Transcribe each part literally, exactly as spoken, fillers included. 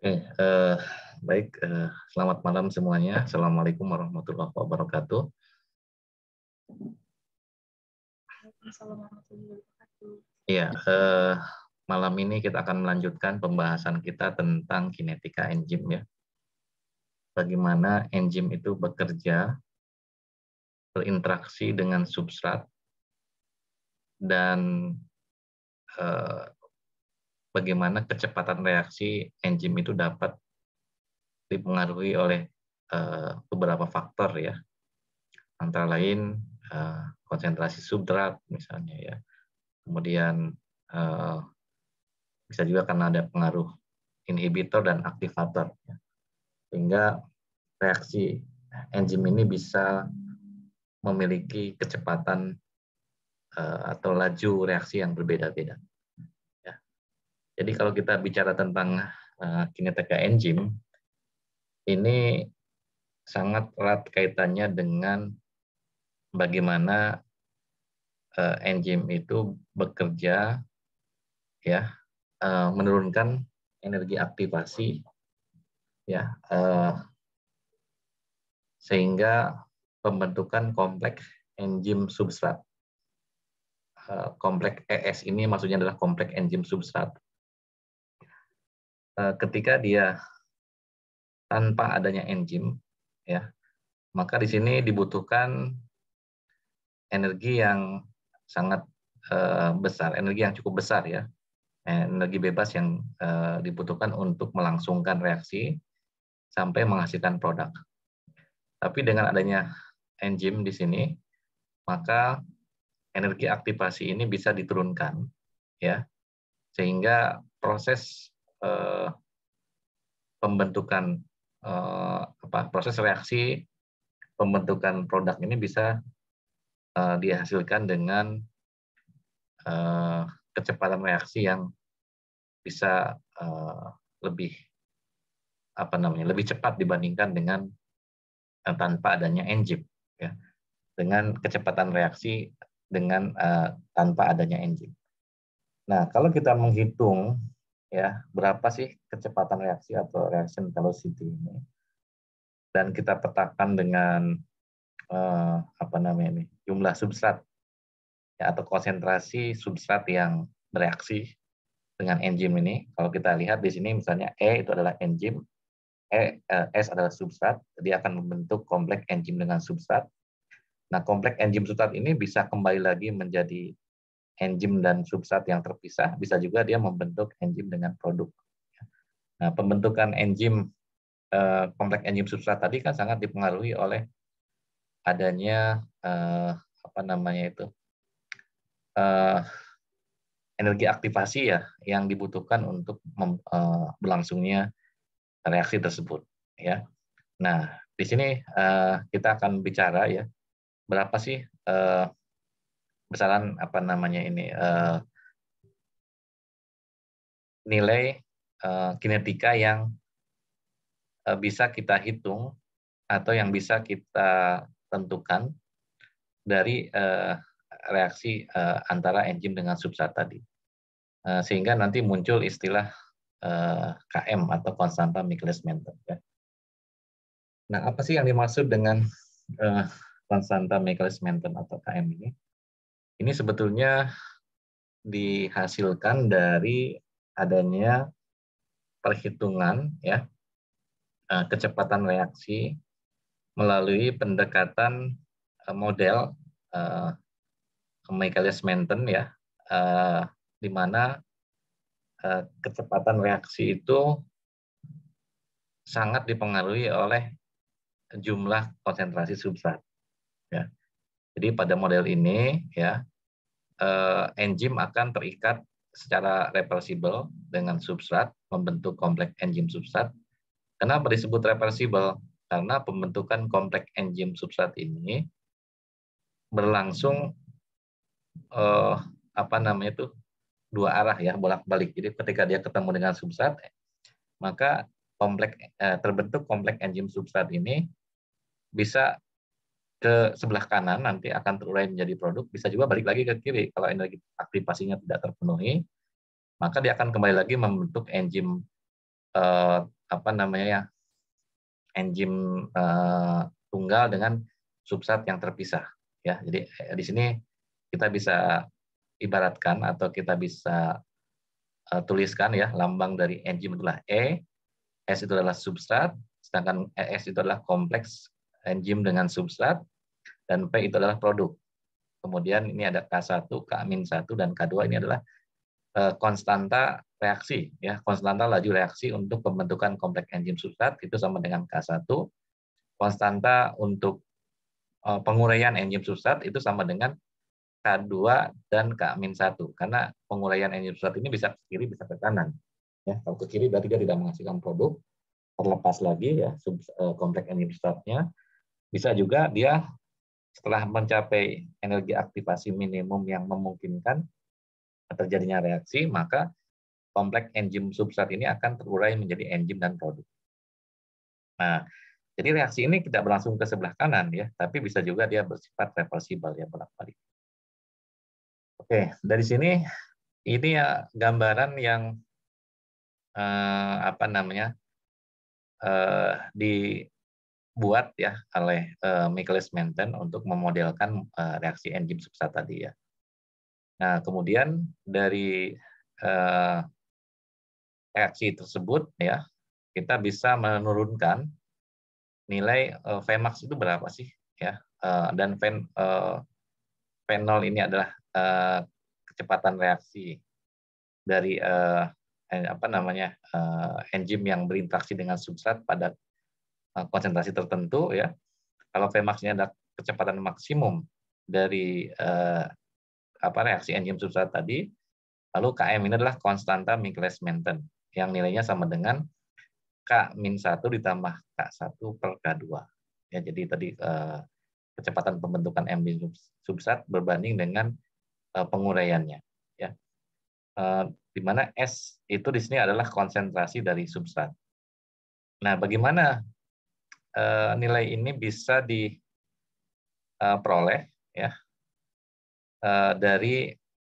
Eh, eh, baik, eh, selamat malam semuanya. Assalamualaikum warahmatullahi wabarakatuh. Iya, eh, malam ini kita akan melanjutkan pembahasan kita tentang kinetika enzim ya. Bagaimana enzim itu bekerja, berinteraksi dengan substrat, dan eh, bagaimana kecepatan reaksi enzim itu dapat dipengaruhi oleh eh, beberapa faktor ya, antara lain eh, konsentrasi substrat misalnya ya, kemudian eh, bisa juga karena ada pengaruh inhibitor dan aktivator ya. Sehingga reaksi enzim ini bisa memiliki kecepatan eh, atau laju reaksi yang berbeda-beda ya. Jadi kalau kita bicara tentang eh, kinetika enzim, ini sangat erat kaitannya dengan bagaimana uh, enzim itu bekerja ya, uh, menurunkan energi aktivasi ya, uh, sehingga pembentukan kompleks enzim substrat. Uh, kompleks E S ini maksudnya adalah kompleks enzim substrat. Uh, ketika dia tanpa adanya enzim ya, maka di sini dibutuhkan energi yang sangat uh, besar, energi yang cukup besar ya, energi bebas yang uh, dibutuhkan untuk melangsungkan reaksi sampai menghasilkan produk. Tapi dengan adanya enzim di sini, maka energi aktivasi ini bisa diturunkan ya, sehingga proses uh, pembentukan uh, apa proses reaksi pembentukan produk ini bisa uh, dihasilkan dengan uh, kecepatan reaksi yang bisa uh, lebih apa namanya lebih cepat dibandingkan dengan uh, tanpa adanya enzim ya, dengan kecepatan reaksi dengan uh, tanpa adanya enzim. Nah, kalau kita menghitung ya berapa sih kecepatan reaksi atau reaction velocity ini, dan kita petakan dengan uh, apa namanya ini jumlah substrat ya, atau konsentrasi substrat yang bereaksi dengan enzim ini. Kalau kita lihat di sini misalnya E itu adalah enzim, E, S adalah substrat, dia akan membentuk kompleks enzim dengan substrat. Nah, kompleks enzim substrat ini bisa kembali lagi menjadi enzim dan substrat yang terpisah, bisa juga dia membentuk enzim dengan produk. Nah, pembentukan enzim kompleks enzim substrat tadi kan sangat dipengaruhi oleh adanya apa namanya itu energi aktivasi ya yang dibutuhkan untuk berlangsungnya reaksi tersebut ya. Nah, di sini uh, kita akan bicara ya berapa sih uh, besaran apa namanya ini uh, nilai uh, kinetika yang uh, bisa kita hitung atau yang bisa kita tentukan dari uh, reaksi uh, antara enzim dengan substrat tadi, uh, sehingga nanti muncul istilah uh, K M atau konstanta Michaelis-Menten ya. Nah, apa sih yang dimaksud dengan uh, konstanta Michaelis-Menten atau K M ini? Ini sebetulnya dihasilkan dari adanya perhitungan ya uh, kecepatan reaksi melalui pendekatan uh, model uh, Michaelis-Menten ya, uh, di mana uh, kecepatan reaksi itu sangat dipengaruhi oleh jumlah konsentrasi substrat ya. Jadi pada model ini ya eh, enzim akan terikat secara reversibel dengan substrat, membentuk kompleks enzim substrat. Kenapa disebut reversibel? Karena pembentukan kompleks enzim substrat ini berlangsung eh, apa namanya itu dua arah ya, bolak-balik. Jadi ketika dia ketemu dengan substrat, maka kompleks eh, terbentuk kompleks enzim substrat ini bisa ke sebelah kanan nanti akan terurai menjadi produk, bisa juga balik lagi ke kiri kalau energi aktivasinya tidak terpenuhi, maka dia akan kembali lagi membentuk enzim eh, apa namanya ya, enzim uh, tunggal dengan substrat yang terpisah ya. Jadi eh, di sini kita bisa ibaratkan atau kita bisa uh, tuliskan ya, lambang dari enzim adalah E, S itu adalah substrat, sedangkan E S itu adalah kompleks enzim dengan substrat, dan P itu adalah produk. Kemudian ini ada K satu, K satu, dan K dua ini adalah uh, konstanta reaksi ya, konstanta laju reaksi untuk pembentukan kompleks enzim substrat itu sama dengan K satu. Konstanta untuk uh, penguraian enzim substrat itu sama dengan K dua dan K satu, karena penguraian enzim substrat ini bisa ke kiri bisa ke kanan ya. Kalau ke kiri berarti dia tidak menghasilkan produk, terlepas lagi ya sub, uh, kompleks enzim substratnya. Bisa juga dia setelah mencapai energi aktivasi minimum yang memungkinkan terjadinya reaksi, maka kompleks enzim substrat ini akan terurai menjadi enzim dan produk. Nah, jadi reaksi ini tidak berlangsung ke sebelah kanan ya, tapi bisa juga dia bersifat reversibel ya, bolak-balik. Oke, dari sini ini ya gambaran yang eh, apa namanya eh, dibuat ya oleh eh, Michaelis Menten untuk memodelkan eh, reaksi enzim substrat tadi ya. Nah, kemudian dari eh, reaksi tersebut ya, kita bisa menurunkan nilai uh, Vmax itu berapa sih ya, uh, dan ven, uh, fenol ini adalah uh, kecepatan reaksi dari uh, apa namanya uh, enzim yang berinteraksi dengan substrat pada uh, konsentrasi tertentu ya. Kalau Vmax-nya adalah kecepatan maksimum dari uh, apa reaksi enzim substrat tadi, lalu Km ini adalah konstanta Michaelis-Menten yang nilainya sama dengan K satu ditambah K satu per K dua. Ya, jadi tadi eh, kecepatan pembentukan enzim substrat berbanding dengan eh, penguraiannya. Ya. Eh, di mana S itu di sini adalah konsentrasi dari substrat. Nah, bagaimana eh, nilai ini bisa diperoleh ya eh, dari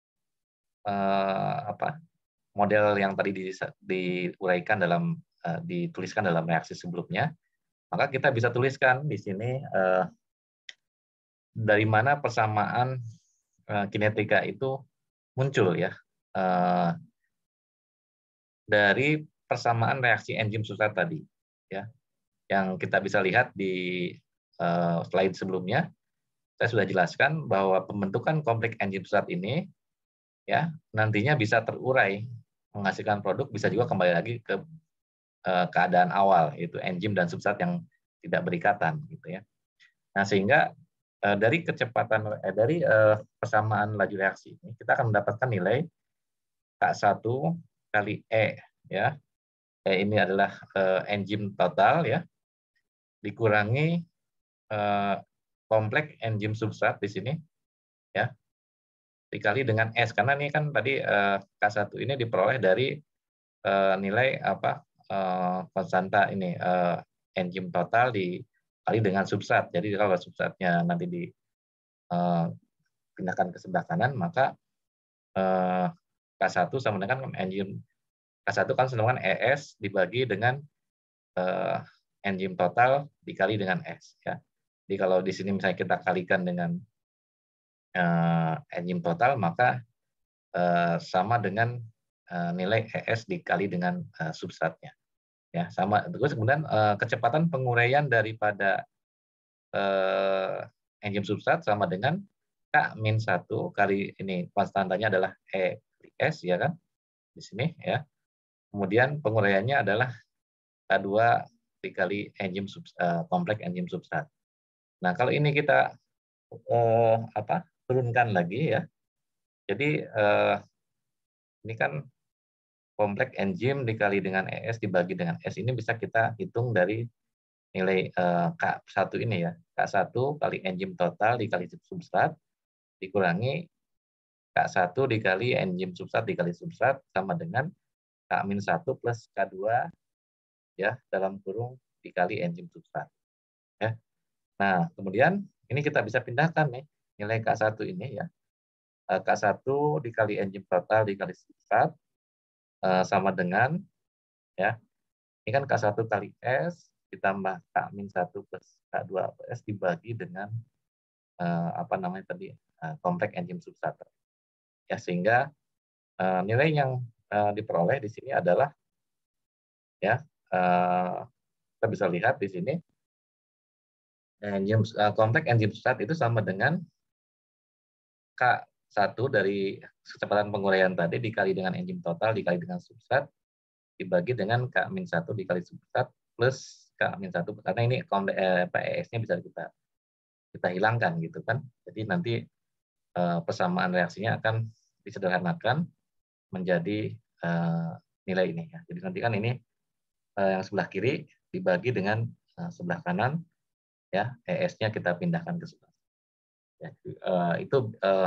eh, apa model yang tadi diuraikan dalam uh, dituliskan dalam reaksi sebelumnya, maka kita bisa tuliskan di sini uh, dari mana persamaan uh, kinetika itu muncul ya, uh, dari persamaan reaksi enzim substrat tadi ya, yang kita bisa lihat di uh, slide sebelumnya. Saya sudah jelaskan bahwa pembentukan kompleks enzim substrat ini ya nantinya bisa terurai menghasilkan produk, bisa juga kembali lagi ke keadaan awal, yaitu enzim dan substrat yang tidak berikatan gitu ya. Nah, sehingga dari kecepatan eh, dari eh, persamaan laju reaksi ini kita akan mendapatkan nilai K satu kali E ya. E ini adalah eh, enzim total ya, dikurangi eh, kompleks enzim substrat di sini ya, dikali dengan S, karena ini kan tadi eh, K satu ini diperoleh dari eh, nilai apa eh, konstanta ini eh, enzim total dikali dengan substrat. Jadi kalau substratnya nanti dipindahkan ke sebelah kanan, maka eh, K satu sama dengan enzim K satu kan sama dengan E S dibagi dengan eh, enzim total dikali dengan S ya. Jadi kalau di sini misalnya kita kalikan dengan eh, enzim total, maka eh, sama dengan eh, nilai E S dikali dengan eh, substratnya. Ya, sama. Terus kemudian eh, kecepatan penguraian daripada eh, enzim substrat sama dengan K satu kali ini konstantanya adalah E S ya kan di sini ya. Kemudian penguraiannya adalah K dua dikali enzim substrat, kompleks enzim substrat. Nah, kalau ini kita eh, apa turunkan lagi ya. Jadi eh, ini kan kompleks enzim dikali dengan E S dibagi dengan S, ini bisa kita hitung dari nilai eh, K satu ini ya. K satu kali enzim total dikali substrat dikurangi K satu dikali enzim substrat dikali substrat sama dengan K satu plus K dua ya dalam kurung dikali enzim substrat. Ya. Nah, kemudian ini kita bisa pindahkan nih nilai K satu ini ya. K satu dikali enzim total dikali substrat sama dengan ya Ini kan K satu kali S ditambah K min satu plus K dua S dibagi dengan eh, apa namanya tadi eh, kompleks enzim substrat. Ya, sehingga eh, nilai yang eh, diperoleh di sini adalah ya eh, kita bisa lihat di sini enzim eh, kompleks enzim substrat itu sama dengan K satu dari kecepatan penguraian tadi dikali dengan enzim total dikali dengan substrat dibagi dengan K min satu dikali substrat plus K min satu karena ini kompleks eh, P E S-nya bisa kita kita hilangkan gitu kan. Jadi nanti eh, persamaan reaksinya akan disederhanakan menjadi eh, nilai ini ya. Jadi nanti kan ini eh, yang sebelah kiri dibagi dengan eh, sebelah kanan ya, E S-nya kita pindahkan ke sebelah. Ya, eh, itu eh,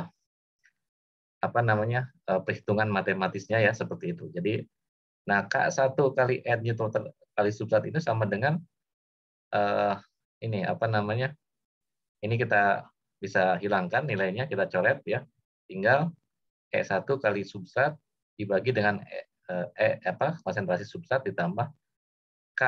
apa namanya eh, perhitungan matematisnya ya seperti itu. Jadi nah K satu kali R total kali substrat itu sama dengan eh, ini apa namanya? Ini kita bisa hilangkan nilainya, kita coret ya. Tinggal E satu kali substrat dibagi dengan E, e apa konsentrasi substrat ditambah K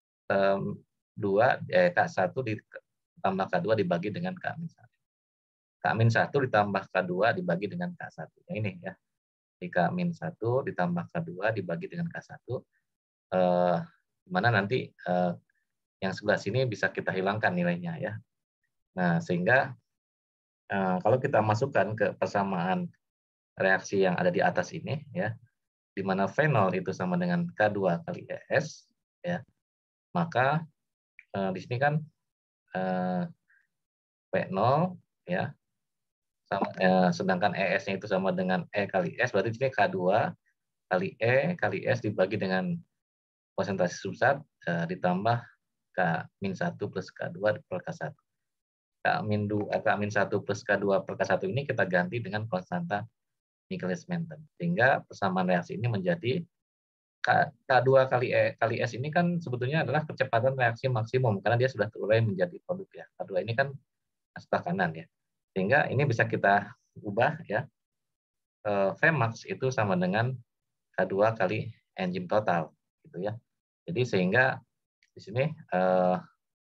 dua eh, K satu ditambah K dua dibagi dengan K min satu. K min satu ditambah K dua dibagi dengan K satu. Yang ini ya. Di K min satu ditambah K dua dibagi dengan K satu. Eh, mana nanti eh, yang sebelah sini bisa kita hilangkan nilainya ya. Nah, sehingga eh, kalau kita masukkan ke persamaan reaksi yang ada di atas ini ya, di mana fenol itu sama dengan K dua kali E S ya, maka eh, di sini kan eh, P nol ya, sama, eh, sedangkan E S-nya itu sama dengan E kali S, berarti di sini K dua kali E kali S dibagi dengan konsentrasi substrat eh, ditambah K min satu plus K dua per K satu. K min dua, K min satu plus K dua per K satu ini kita ganti dengan konstanta Michaelis-Menten. Sehingga persamaan reaksi ini menjadi K dua kali E kali S ini kan sebetulnya adalah kecepatan reaksi maksimum karena dia sudah terurai menjadi produk ya. K dua ini kan sebelah kanan ya. Sehingga ini bisa kita ubah ya. Vmax itu sama dengan K dua kali enzim total gitu ya. Jadi sehingga di sini eh,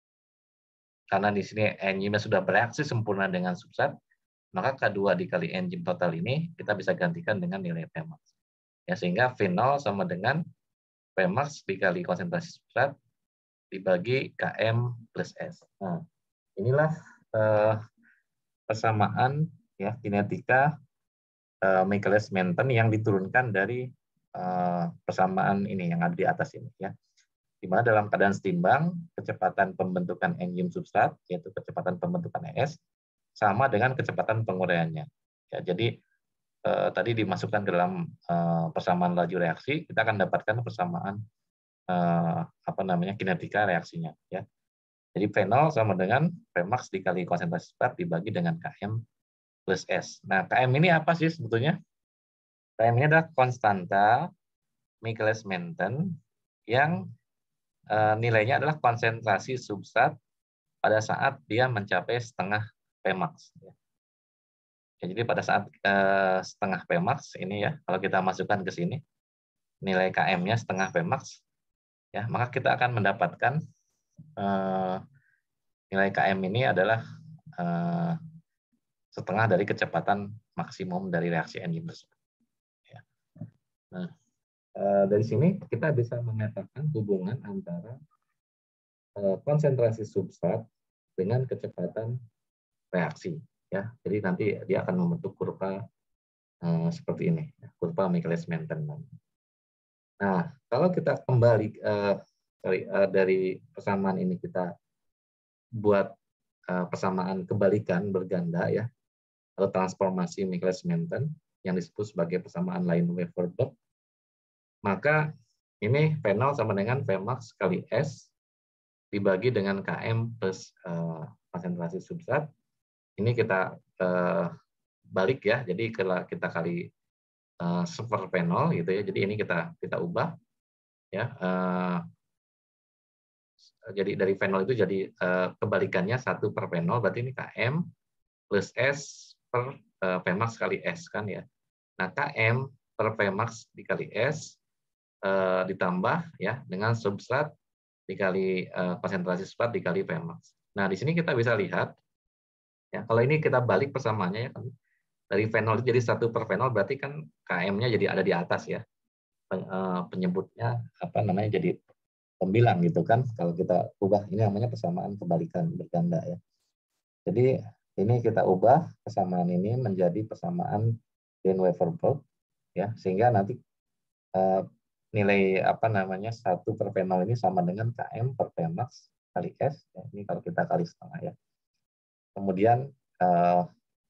karena di sini enzimnya sudah bereaksi sempurna dengan substrat, maka K dua dikali enzim total ini kita bisa gantikan dengan nilai Vmax. Ya, sehingga V nol sama dengan Vmax dikali konsentrasi substrat dibagi Km plus S. Nah, inilah eh, persamaan ya kinetika eh, Michaelis-Menten yang diturunkan dari eh, persamaan ini yang ada di atas ini ya. Di mana dalam keadaan setimbang kecepatan pembentukan enzim substrat yaitu kecepatan pembentukan E S sama dengan kecepatan penguraiannya. Ya, jadi eh, tadi dimasukkan ke dalam eh, persamaan laju reaksi, kita akan dapatkan persamaan eh, apa namanya kinetika reaksinya. Ya. Jadi V nol sama dengan Vmax dikali konsentrasi substrat dibagi dengan Km plus S. Nah, Km ini apa sih sebetulnya? Km ini adalah konstanta Michaelis-Menten yang eh, nilainya adalah konsentrasi substrat pada saat dia mencapai setengah Vmax. Ya. Ya, jadi pada saat eh, setengah Vmax ini ya, kalau kita masukkan ke sini nilai Km-nya setengah Vmax, ya maka kita akan mendapatkan eh, nilai Km ini adalah eh, setengah dari kecepatan maksimum dari reaksi enzim tersebut. Ya. Nah, eh, dari sini kita bisa memetakan hubungan antara eh, konsentrasi substrat dengan kecepatan reaksi. Ya, jadi nanti dia akan membentuk kurva eh, seperti ini, kurva Michaelis-Menten. Nah, kalau kita kembali eh, dari, eh, dari persamaan ini kita buat eh, persamaan kebalikan berganda ya, atau transformasi Michaelis-Menten yang disebut sebagai persamaan Laine-Weaver-Burg, maka ini V nol sama dengan Vmax kali S dibagi dengan Km plus eh, konsentrasi substrat. Ini kita eh, balik ya, jadi kita kali uh, seper V nol gitu ya. Jadi ini kita kita ubah ya. Uh, jadi dari V nol itu jadi uh, kebalikannya satu per V nol, berarti ini Km plus S per uh, Vmax kali S kan ya. Nah, Km per Vmax dikali S uh, ditambah ya dengan substrat dikali uh, konsentrasi substrat dikali Vmax. Nah, di sini kita bisa lihat ya, kalau ini kita balik persamaannya ya kan, dari fenol jadi satu per fenol berarti kan K M-nya jadi ada di atas ya. Penyebutnya apa namanya jadi pembilang gitu kan. Kalau kita ubah ini namanya persamaan kebalikan berganda ya. Jadi ini kita ubah persamaan ini menjadi persamaan Dehn-Weaver-Burg ya, sehingga nanti eh, nilai apa namanya satu per fenol ini sama dengan K M per Vmax kali S ya. Ini kalau kita kali setengah ya. Kemudian eh,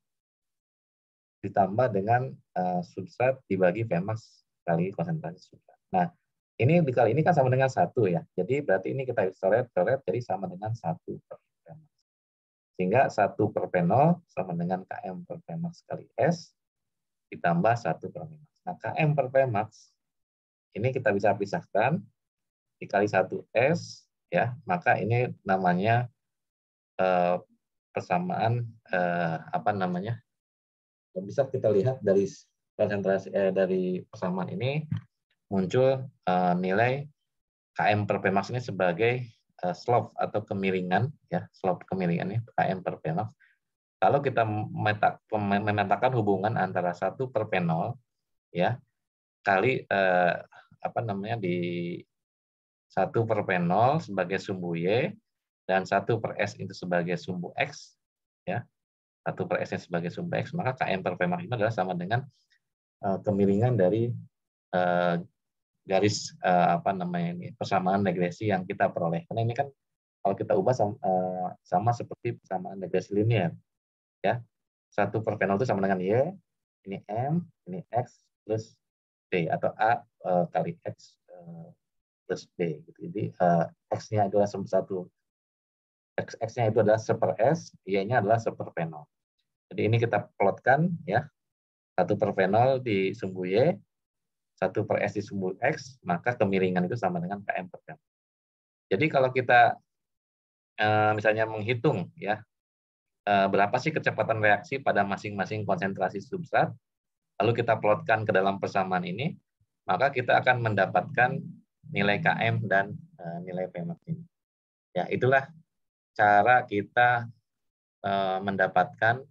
ditambah dengan uh, substrat dibagi Vmax kali konsentrasi substrat. Nah, ini dikali ini kan sama dengan satu ya. Jadi berarti ini kita coret-coret jadi sama dengan satu per Vmax. Sehingga satu per fenol sama dengan K M per Vmax kali S ditambah satu per Vmax. Nah, K M per Vmax ini kita bisa pisahkan dikali satu S ya, maka ini namanya uh, persamaan uh, apa namanya? Bisa kita lihat dari konsentrasi eh, dari persamaan ini muncul uh, nilai K M per Vmax ini sebagai uh, slope atau kemiringan ya, slope kemiringan ya K M per Vmax. Kalau kita memetakan hubungan antara satu per fenol ya kali eh, apa namanya di satu per fenol sebagai sumbu Y dan satu per S itu sebagai sumbu X ya. Satu per S sebagai sumbu X, maka K M per Vmax itu adalah sama dengan uh, kemiringan dari uh, garis uh, apa namanya ini persamaan regresi yang kita peroleh. Karena ini kan kalau kita ubah sama, uh, sama seperti persamaan regresi linear, ya. Satu per fenol itu sama dengan Y, ini M, ini X plus D atau A uh, kali X uh, plus D. Gitu. Jadi uh, X-nya adalah satu. X-nya itu adalah seper S, Y-nya adalah seper fenol. Jadi ini kita plotkan ya, satu per fenol di sumbu Y, satu per S di sumbu X, maka kemiringan itu sama dengan K M per fenol. Jadi kalau kita eh, misalnya menghitung ya, eh, berapa sih kecepatan reaksi pada masing-masing konsentrasi substrat, lalu kita plotkan ke dalam persamaan ini, maka kita akan mendapatkan nilai K M dan eh, nilai Vmax ini. Ya, itulah cara kita eh, mendapatkan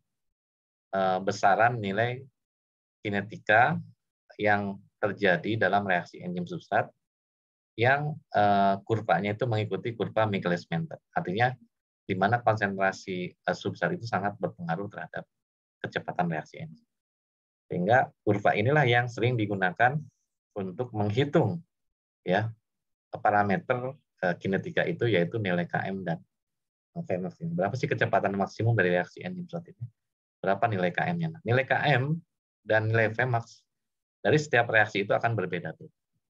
eh, besaran nilai kinetika yang terjadi dalam reaksi enzim substrat yang uh, kurvanya itu mengikuti kurva Michaelis-Menten. Artinya di mana konsentrasi uh, substrat itu sangat berpengaruh terhadap kecepatan reaksi enzim. Sehingga kurva inilah yang sering digunakan untuk menghitung ya parameter uh, kinetika itu, yaitu nilai K M dan Vmax. Berapa sih kecepatan maksimum dari reaksi enzim substrat ini? Berapa nilai K M-nya? Nah, nilai K M dan nilai Vmax dari setiap reaksi itu akan berbeda tuh.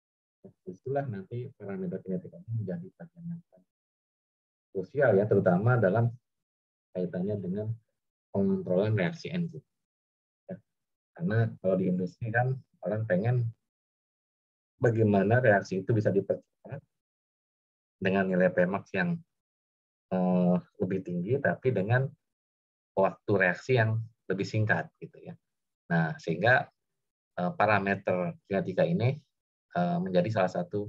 Itulah nanti parameter kinetika ini menjadi bagian yang krusial ya, terutama dalam kaitannya dengan pengontrolan reaksi enzim. Ya. Karena kalau di industri kan orang pengen bagaimana reaksi itu bisa dipercepat dengan nilai Vmax yang eh, lebih tinggi, tapi dengan waktu reaksi yang lebih singkat gitu ya. Nah, sehingga eh, parameter kinetika ini menjadi salah satu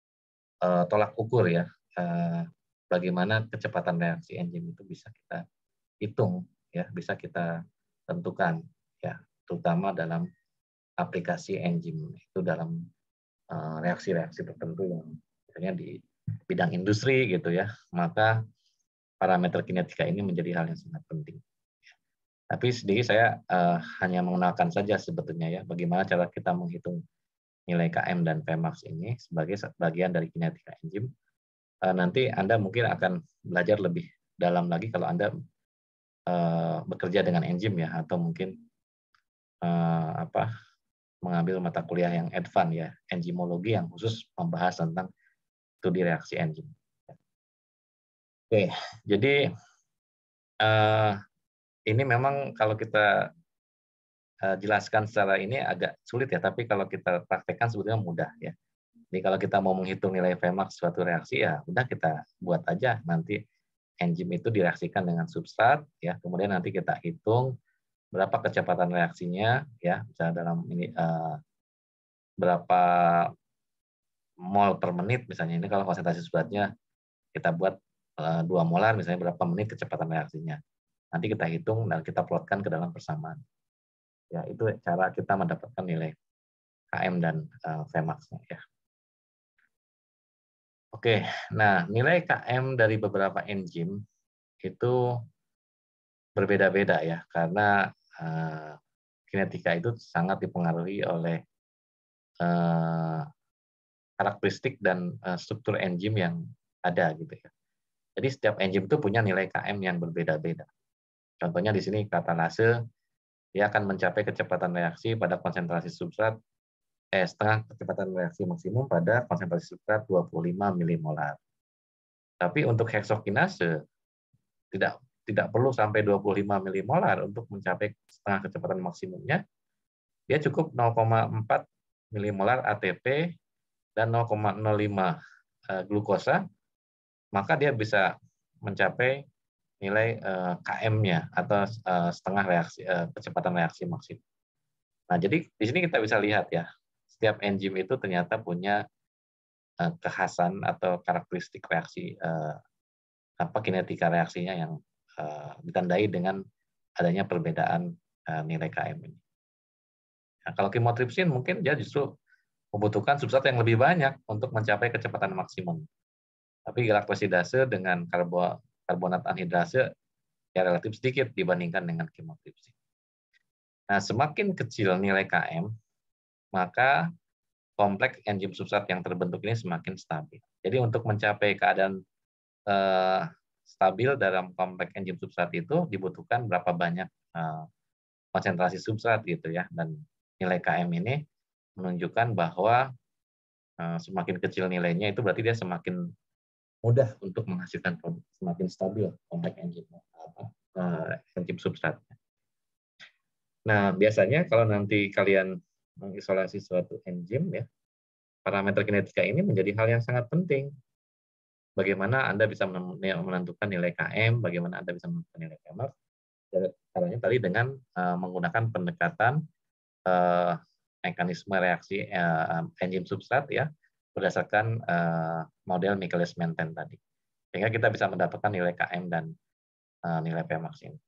uh, tolak ukur ya uh, bagaimana kecepatan reaksi enzim itu bisa kita hitung ya, bisa kita tentukan ya, terutama dalam aplikasi enzim itu dalam reaksi-reaksi uh, tertentu yang misalnya di bidang industri gitu ya, maka parameter kinetika ini menjadi hal yang sangat penting. Tapi sedikit saya uh, hanya mengenalkan saja sebetulnya ya bagaimana cara kita menghitung nilai K M dan Vmax ini sebagai bagian dari kinetika enzim. Nanti Anda mungkin akan belajar lebih dalam lagi kalau Anda uh, bekerja dengan enzim ya, atau mungkin uh, apa mengambil mata kuliah yang advance ya, enzimologi yang khusus membahas tentang studi reaksi enzim. Oke, jadi uh, ini memang kalau kita jelaskan secara ini agak sulit ya, tapi kalau kita praktekkan sebetulnya mudah ya. Jadi kalau kita mau menghitung nilai Vmax suatu reaksi ya udah kita buat aja, nanti enzim itu direaksikan dengan substrat ya, kemudian nanti kita hitung berapa kecepatan reaksinya ya, misalnya dalam ini uh, berapa mol per menit misalnya. Ini kalau konsentrasi substratnya kita buat uh, dua molar misalnya berapa menit kecepatan reaksinya. Nanti kita hitung dan kita plotkan ke dalam persamaan. Ya, itu cara kita mendapatkan nilai K M dan uh, Vmax-nya ya. Oke, nah nilai K M dari beberapa enzim itu berbeda-beda ya, karena uh, kinetika itu sangat dipengaruhi oleh uh, karakteristik dan uh, struktur enzim yang ada gitu ya. Jadi setiap enzim itu punya nilai K M yang berbeda-beda. Contohnya di sini katalase, dia akan mencapai kecepatan reaksi pada konsentrasi substrat eh setengah kecepatan reaksi maksimum pada konsentrasi substrat dua puluh lima milimolar. Tapi untuk heksokinase tidak tidak perlu sampai dua puluh lima milimolar untuk mencapai setengah kecepatan maksimumnya. Dia cukup nol koma empat milimolar A T P dan nol koma nol lima glukosa, maka dia bisa mencapai nilai K M-nya atau setengah reaksi kecepatan reaksi maksimum. Nah, jadi di sini kita bisa lihat ya, setiap enzim itu ternyata punya kekhasan atau karakteristik reaksi apa kinetika reaksinya yang ditandai dengan adanya perbedaan nilai K M ini. Nah, kalau chymotrypsin mungkin dia justru membutuhkan substrat yang lebih banyak untuk mencapai kecepatan maksimum. Tapi galaktosidase dengan karbo, karbonat anhidrase ya relatif sedikit dibandingkan dengan chymotrypsin. Nah, semakin kecil nilai K M, maka kompleks enzim substrat yang terbentuk ini semakin stabil. Jadi untuk mencapai keadaan eh, stabil dalam kompleks enzim substrat itu dibutuhkan berapa banyak eh, konsentrasi substrat gitu ya, dan nilai K M ini menunjukkan bahwa eh, semakin kecil nilainya itu berarti dia semakin mudah untuk menghasilkan produk, semakin stabil kompleks enzim apa eh, enzim substratnya. Nah, biasanya kalau nanti kalian mengisolasi suatu enzim ya, parameter kinetika ini menjadi hal yang sangat penting. Bagaimana Anda bisa menentukan nilai K M, bagaimana Anda bisa menentukan nilai Vmax, caranya tadi dengan uh, menggunakan pendekatan uh, mekanisme reaksi uh, enzim substrat ya, berdasarkan uh, model Michaelis-Menten tadi. Sehingga kita bisa mendapatkan nilai K M dan uh, nilai Vmax ini.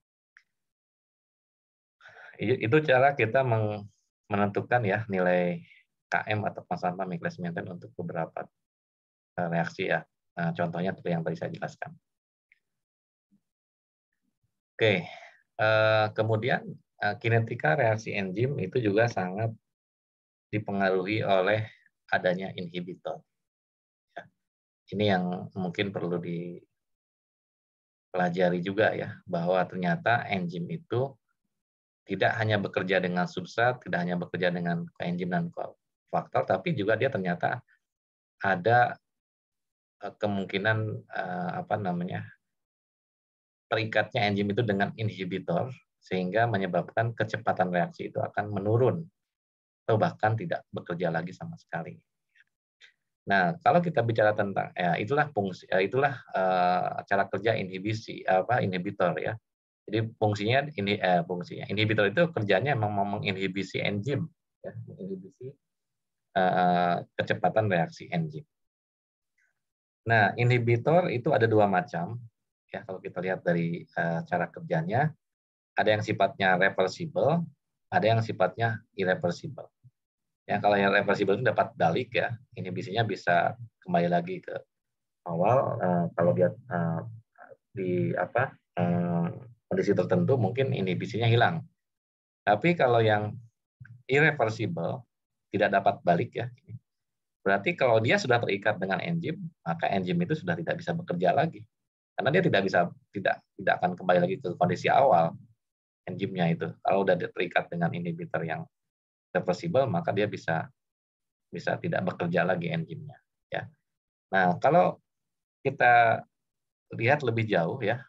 Itu cara kita menentukan ya nilai K M atau konstanta Michaelis-Menten untuk beberapa reaksi ya. Nah, contohnya seperti yang tadi saya jelaskan. Oke, kemudian kinetika reaksi enzim itu juga sangat dipengaruhi oleh adanya inhibitor. Ini yang mungkin perlu dipelajari juga ya, bahwa ternyata enzim itu tidak hanya bekerja dengan substrat, tidak hanya bekerja dengan koenzim dan kofaktor, tapi juga dia ternyata ada kemungkinan apa namanya terikatnya enzim itu dengan inhibitor sehingga menyebabkan kecepatan reaksi itu akan menurun atau bahkan tidak bekerja lagi sama sekali. Nah, kalau kita bicara tentang ya itulah fungsi itulah uh, cara kerja inhibisi apa inhibitor ya. Jadi fungsinya ini eh, fungsinya inhibitor itu kerjanya memang menginhibisi enzim ya, menginhibisi uh, kecepatan reaksi enzim. Nah, inhibitor itu ada dua macam ya kalau kita lihat dari uh, cara kerjanya, ada yang sifatnya reversible, ada yang sifatnya irreversible. Ya, kalau yang reversible itu dapat balik ya, inhibisinya bisa kembali lagi ke awal. Uh, kalau dia uh, di apa uh, kondisi tertentu mungkin inhibisinya hilang. Tapi kalau yang irreversible tidak dapat balik ya, berarti kalau dia sudah terikat dengan enzim, maka enzim itu sudah tidak bisa bekerja lagi, karena dia tidak bisa tidak tidak akan kembali lagi ke kondisi awal enzimnya itu. Kalau sudah terikat dengan inhibitor yang reversible, maka dia bisa bisa tidak bekerja lagi enzimnya ya. Nah, kalau kita lihat lebih jauh ya,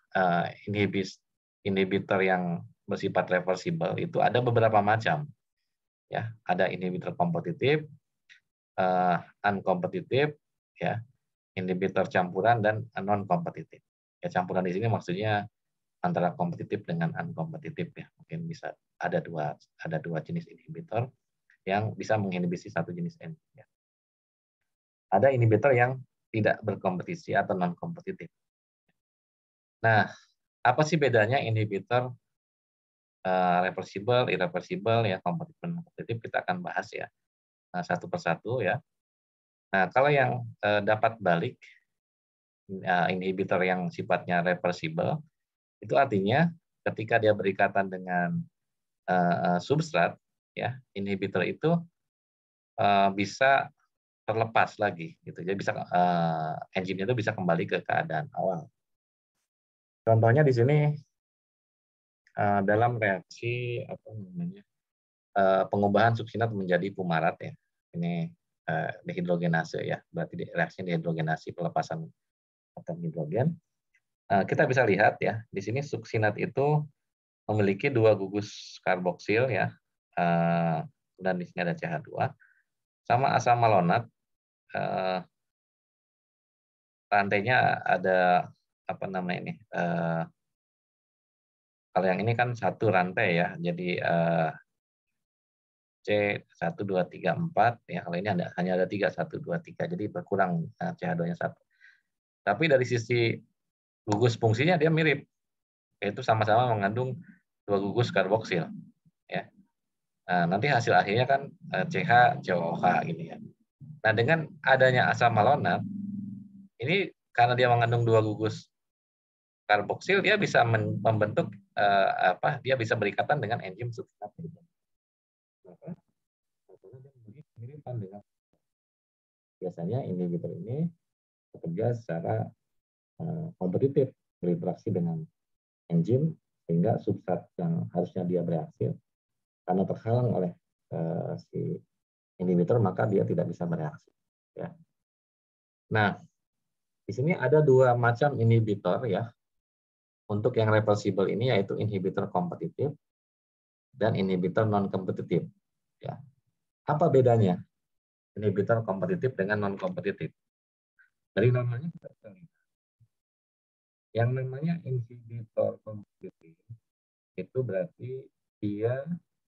inhibitor yang bersifat reversible itu ada beberapa macam ya. Ada inhibitor kompetitif, unkompetitif ya, inhibitor campuran dan non kompetitif. Ya, campuran di sini maksudnya antara kompetitif dengan unkompetitif ya. Mungkin bisa ada dua ada dua jenis inhibitor yang bisa menginhibisi satu jenis enzim. Ya. ada inhibitor yang tidak berkompetisi atau non kompetitif. Nah, apa sih bedanya inhibitor uh, reversible, irreversible, ya, kompetitif, non kompetitif? Kita akan bahas ya uh, satu persatu ya. Nah, kalau yang uh, dapat balik uh, inhibitor yang sifatnya reversible itu artinya ketika dia berikatan dengan uh, substrat, ya, inhibitor itu uh, bisa terlepas lagi, gitu. Jadi bisa uh, enzimnya itu bisa kembali ke keadaan awal. Contohnya di sini uh, dalam reaksi apa namanya uh, pengubahan suksinat menjadi fumarat, ya. Ini uh, dehidrogenase, ya, berarti reaksi dehidrogenasi pelepasan atom hidrogen. Uh, kita bisa lihat ya di sini suksinat itu memiliki dua gugus karboksil, ya, uh, dan di sini ada C H dua sama asam malonat. Uh, rantainya ada apa namanya ini? Uh, kalau yang ini kan satu rantai ya, jadi uh, C satu dua tiga empat ya. Kalau ini ada hanya ada tiga satu dua tiga, jadi berkurang uh, C H dua-nya satu. Tapi dari sisi gugus fungsinya dia mirip, yaitu sama-sama mengandung dua gugus karboksil, ya. Nah, nanti hasil akhirnya kan C H C O H gitu ya. Nah, dengan adanya asam malonat ini karena dia mengandung dua gugus karboksil, dia bisa membentuk uh, apa? Dia bisa berikatan dengan enzim suksinat. Maka dia miripan dengan biasanya inhibitor ini bekerja secara uh, kompetitif berinteraksi dengan enzim sehingga substrat yang harusnya dia bereaksi karena terhalang oleh uh, si inhibitor maka dia tidak bisa bereaksi. Ya. Nah, di sini ada dua macam inhibitor ya. Untuk yang reversible ini yaitu inhibitor kompetitif dan inhibitor non kompetitif. Ya. Apa bedanya inhibitor kompetitif dengan non kompetitif? Dari namanya kita bisa lihat. Yang namanya inhibitor kompetitif itu berarti dia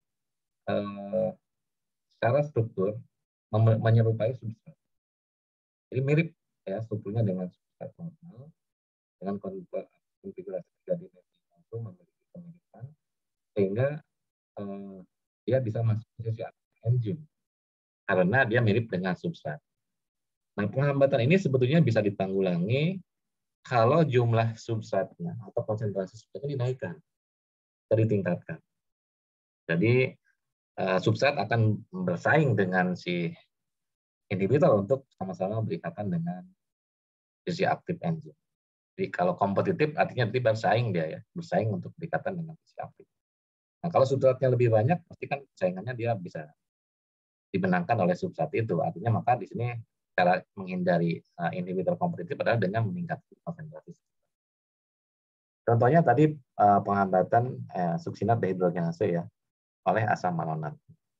eh, secara struktur menyerupai substrat. Jadi mirip ya strukturnya dengan substrat normal dengan konfigurasi tiga dimensi itu memiliki kemiripan sehingga eh, dia bisa masuk ke sisi enzim karena dia mirip dengan substrat. Nah, penghambatan ini sebetulnya bisa ditanggulangi kalau jumlah substratnya atau konsentrasi substratnya dinaikkan, ditingkatkan. Jadi eh, substrat akan bersaing dengan si inhibitor untuk sama-sama berikatan dengan sisi aktif enzim. Jadi kalau kompetitif artinya nanti bersaing dia ya, bersaing untuk berikatan dengan sisi aktif. Nah, kalau substratnya lebih banyak, pasti kan saingannya dia bisa dimenangkan oleh substrat itu. Artinya maka di sini cara menghindari uh, inhibitor kompetitif adalah dengan meningkatkan konsentrasi. Contohnya tadi uh, penghambatan uh, suksinat dehidrogenase ya oleh asam malonat.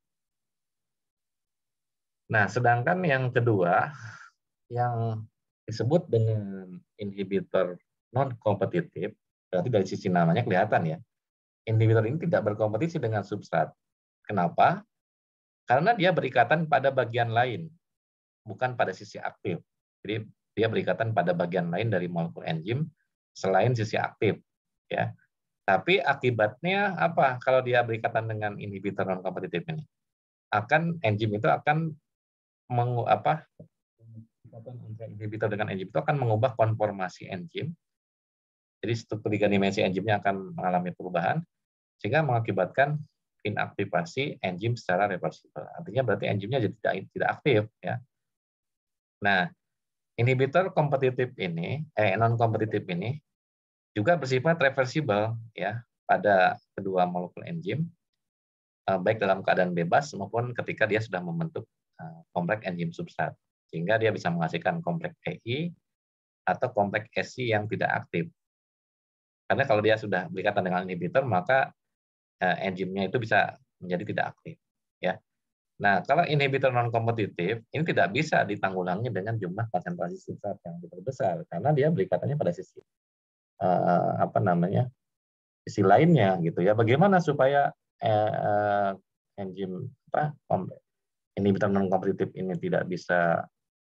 Nah, sedangkan yang kedua yang disebut dengan inhibitor non kompetitif, berarti dari sisi namanya kelihatan ya. Inhibitor ini tidak berkompetisi dengan substrat. Kenapa? Karena dia berikatan pada bagian lain, bukan pada sisi aktif. Jadi dia berikatan pada bagian lain dari molekul enzim selain sisi aktif, ya. Tapi akibatnya apa? Kalau dia berikatan dengan inhibitor non kompetitif ini, akan enzim itu akan mengu, apa? Inhibitor dengan enzim itu akan mengubah konformasi enzim. Jadi struktur tiga dimensi enzimnya akan mengalami perubahan sehingga mengakibatkan inaktivasi enzim secara reversibel. Artinya berarti enzimnya jadi tidak, tidak aktif ya. Nah, inhibitor kompetitif ini, eh, non kompetitif ini juga bersifat reversibel ya pada kedua molekul enzim, eh, baik dalam keadaan bebas maupun ketika dia sudah membentuk eh, kompleks enzim substrat, sehingga dia bisa menghasilkan kompleks E I atau kompleks S I yang tidak aktif. Karena kalau dia sudah berikatan dengan inhibitor, maka eh, enzimnya itu bisa menjadi tidak aktif ya. Nah, kalau inhibitor non kompetitif ini tidak bisa ditanggulangi dengan jumlah konsentrasi substrat yang lebih besar karena dia berikatannya pada sisi uh, apa namanya sisi lainnya gitu ya. Bagaimana supaya uh, enzim apa inhibitor non kompetitif ini tidak bisa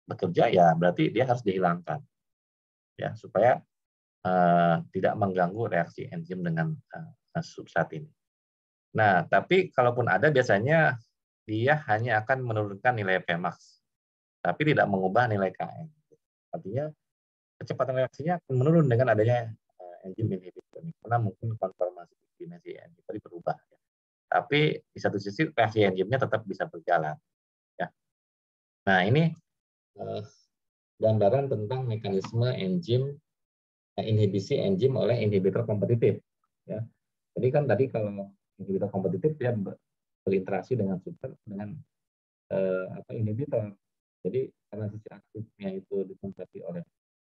bekerja, ya berarti dia harus dihilangkan, ya supaya uh, tidak mengganggu reaksi enzim dengan uh, substrat ini. Nah, tapi kalaupun ada, biasanya dia hanya akan menurunkan nilai Pmax, tapi tidak mengubah nilai Km. Artinya kecepatan reaksinya akan menurun dengan adanya uh, enzim inhibitor ini, karena mungkin konformasi dimensi enzim tadi berubah. Ya. Tapi di satu sisi reaksi enzimnya tetap bisa berjalan. Ya. Nah, ini uh, gambaran tentang mekanisme enzim uh, inhibisi enzim oleh inhibitor kompetitif. Ya. Jadi kan tadi kalau inhibitor kompetitif dia berinteraksi dengan substrat dengan uh, apa inhibitor. Jadi karena sisi aktifnya itu ditempati oleh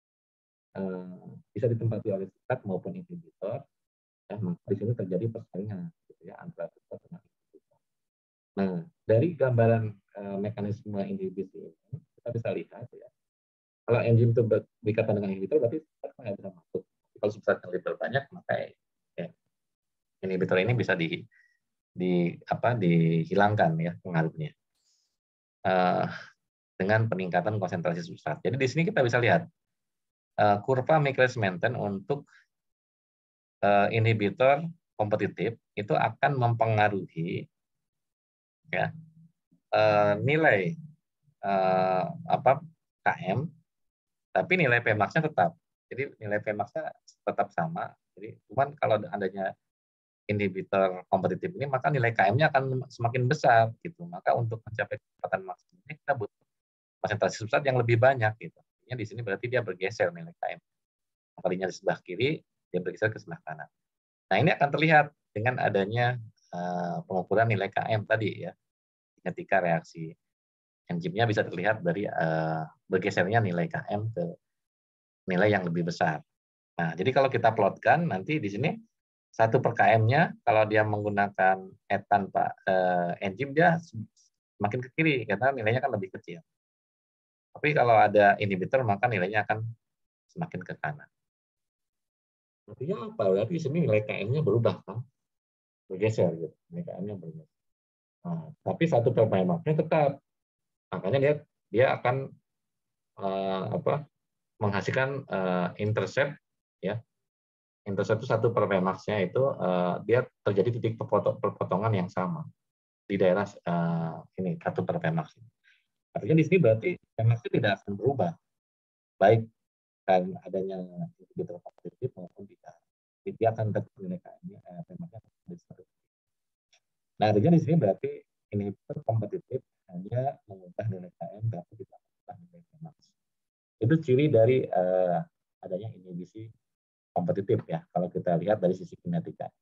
uh, bisa ditempati oleh substrat maupun inhibitor, ya, maka di sini terjadi persaingan gitu ya, antara substrat dengan inhibitor. Nah, dari gambaran uh, mekanisme inhibisi ini kita bisa lihat ya, kalau enzim itu berikatan dengan inhibitor berarti substrat nggak bisa masuk. Kalau substratnya lebih banyak, maka ya, inhibitor ini bisa di, di apa dihilangkan ya pengaruhnya uh, dengan peningkatan konsentrasi substrat. Jadi di sini kita bisa lihat uh, kurva Michaelis-Menten untuk uh, inhibitor kompetitif itu akan mempengaruhi ya uh, nilai uh, apa Km, tapi nilai Pmax-nya tetap. Jadi nilai Pmax-nya tetap sama. Jadi cuman kalau adanya inhibitor kompetitif ini, maka nilai Km-nya akan semakin besar gitu. Maka untuk mencapai kecepatan maksimumnya kita butuh konsentrasi substrat yang lebih banyak gitu. Artinya di sini berarti dia bergeser nilai Km. Kalinya di sebelah kiri, dia bergeser ke sebelah kanan. Nah, ini akan terlihat dengan adanya uh, pengukuran nilai Km tadi ya. Ketika reaksi enzimnya bisa terlihat dari uh, bergesernya nilai Km ke nilai yang lebih besar. Nah, jadi kalau kita plotkan nanti di sini satu per Km-nya kalau dia menggunakan E tanpa uh, enzim, dia semakin ke kiri karena nilainya kan lebih kecil. Tapi kalau ada inhibitor maka nilainya akan semakin ke kanan. Artinya apa? Berarti di sini nilai Km-nya berubah kan? Bergeser gitu. Nilai Km-nya bergeser. Nah, tapi satu per Pmax-nya tetap. Makanya dia dia akan uh, apa? menghasilkan uh, intercept ya. Intercept itu satu per Pmax-nya itu uh, dia terjadi titik perpotongan yang sama di daerah uh, ini satu per Pmax. Artinya di sini berarti Pmax itu tidak akan berubah, baik kan adanya inhibitor kompetitif maupun tidak. Dia akan tetap nilai Km-nya eh, Pmax-nya di satu. Nah, artinya di sini berarti inhibitor kompetitif hanya mengubah nilai Km tapi tidak mengubah nilai Pmax. Itu ciri dari uh, adanya inhibisi kompetitif ya, kalau kita lihat dari sisi kinetika.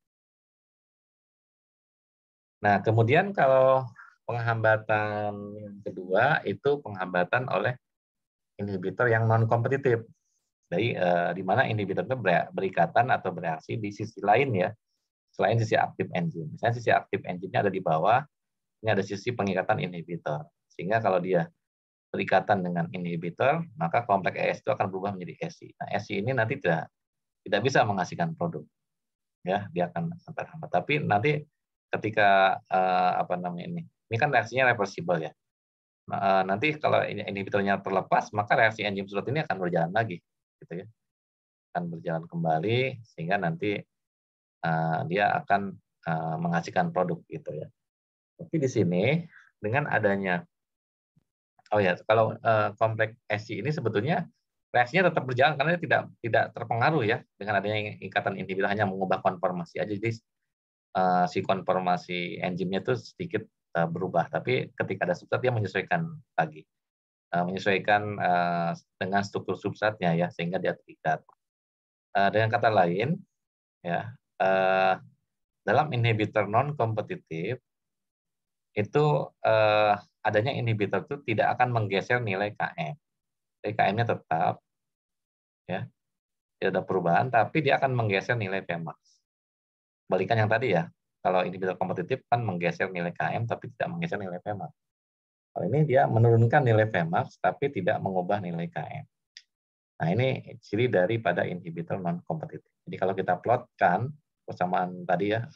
Nah, kemudian kalau penghambatan yang kedua itu penghambatan oleh inhibitor yang non kompetitif. Jadi eh, di mana inhibitor itu berikatan atau bereaksi di sisi lain ya, selain sisi aktif enzim. Misalnya sisi aktif enzimnya ada di bawah, ini ada sisi pengikatan inhibitor. Sehingga kalau dia berikatan dengan inhibitor, maka kompleks E S itu akan berubah menjadi S I. Nah, S I ini nanti tidak tidak bisa menghasilkan produk. Ya, dia akan terhambat. Tapi nanti ketika uh, apa namanya ini, ini kan reaksinya reversible ya. Nah, uh, nanti kalau inhibitornya terlepas, maka reaksi enzim substrat ini akan berjalan lagi, gitu ya, akan berjalan kembali sehingga nanti uh, dia akan uh, menghasilkan produk, gitu ya. Tapi di sini dengan adanya, oh ya, kalau uh, kompleks S I ini sebetulnya reaksinya tetap berjalan karena dia tidak tidak terpengaruh ya dengan adanya ikatan inhibitor, hanya mengubah konformasi aja. Jadi uh, si konformasi enzimnya itu sedikit uh, berubah, tapi ketika ada substrat dia menyesuaikan lagi, uh, menyesuaikan uh, dengan struktur substratnya ya sehingga dia terikat. Uh, dengan kata lain ya, uh, dalam inhibitor non kompetitif itu uh, adanya inhibitor itu tidak akan menggeser nilai Km. Jadi Km-nya tetap ya, tidak ada perubahan, tapi dia akan menggeser nilai Pmax. Balikan yang tadi ya, kalau inhibitor kompetitif kan menggeser nilai Km tapi tidak menggeser nilai Pmax. Kalau ini dia menurunkan nilai Pmax tapi tidak mengubah nilai Km. Nah, ini ciri daripada inhibitor non kompetitif. Jadi kalau kita plotkan persamaan tadi ya,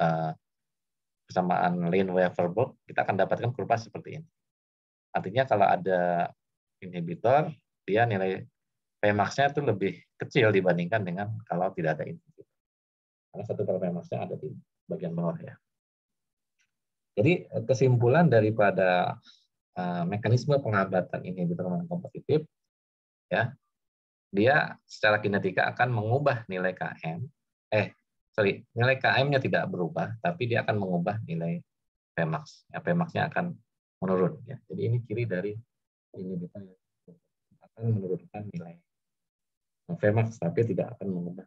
persamaan Lane-Weaverburg, kita akan dapatkan kurva seperti ini. Artinya kalau ada inhibitor, dia nilai Pmax-nya itu lebih kecil dibandingkan dengan kalau tidak ada inhibitor. Karena satu per Pmax-nya ada di bagian bawah ya. Jadi kesimpulan daripada uh, mekanisme penghambatan inhibitor non-kompetitif, ya, dia secara kinetika akan mengubah nilai Km, eh sorry, nilai Km-nya tidak berubah, tapi dia akan mengubah nilai Pmax. Ya, Pmax-nya akan menurun. Ya. Jadi ini ciri dari inhibitor yang akan menurunkan nilai Vmax, tapi tidak akan mengubah.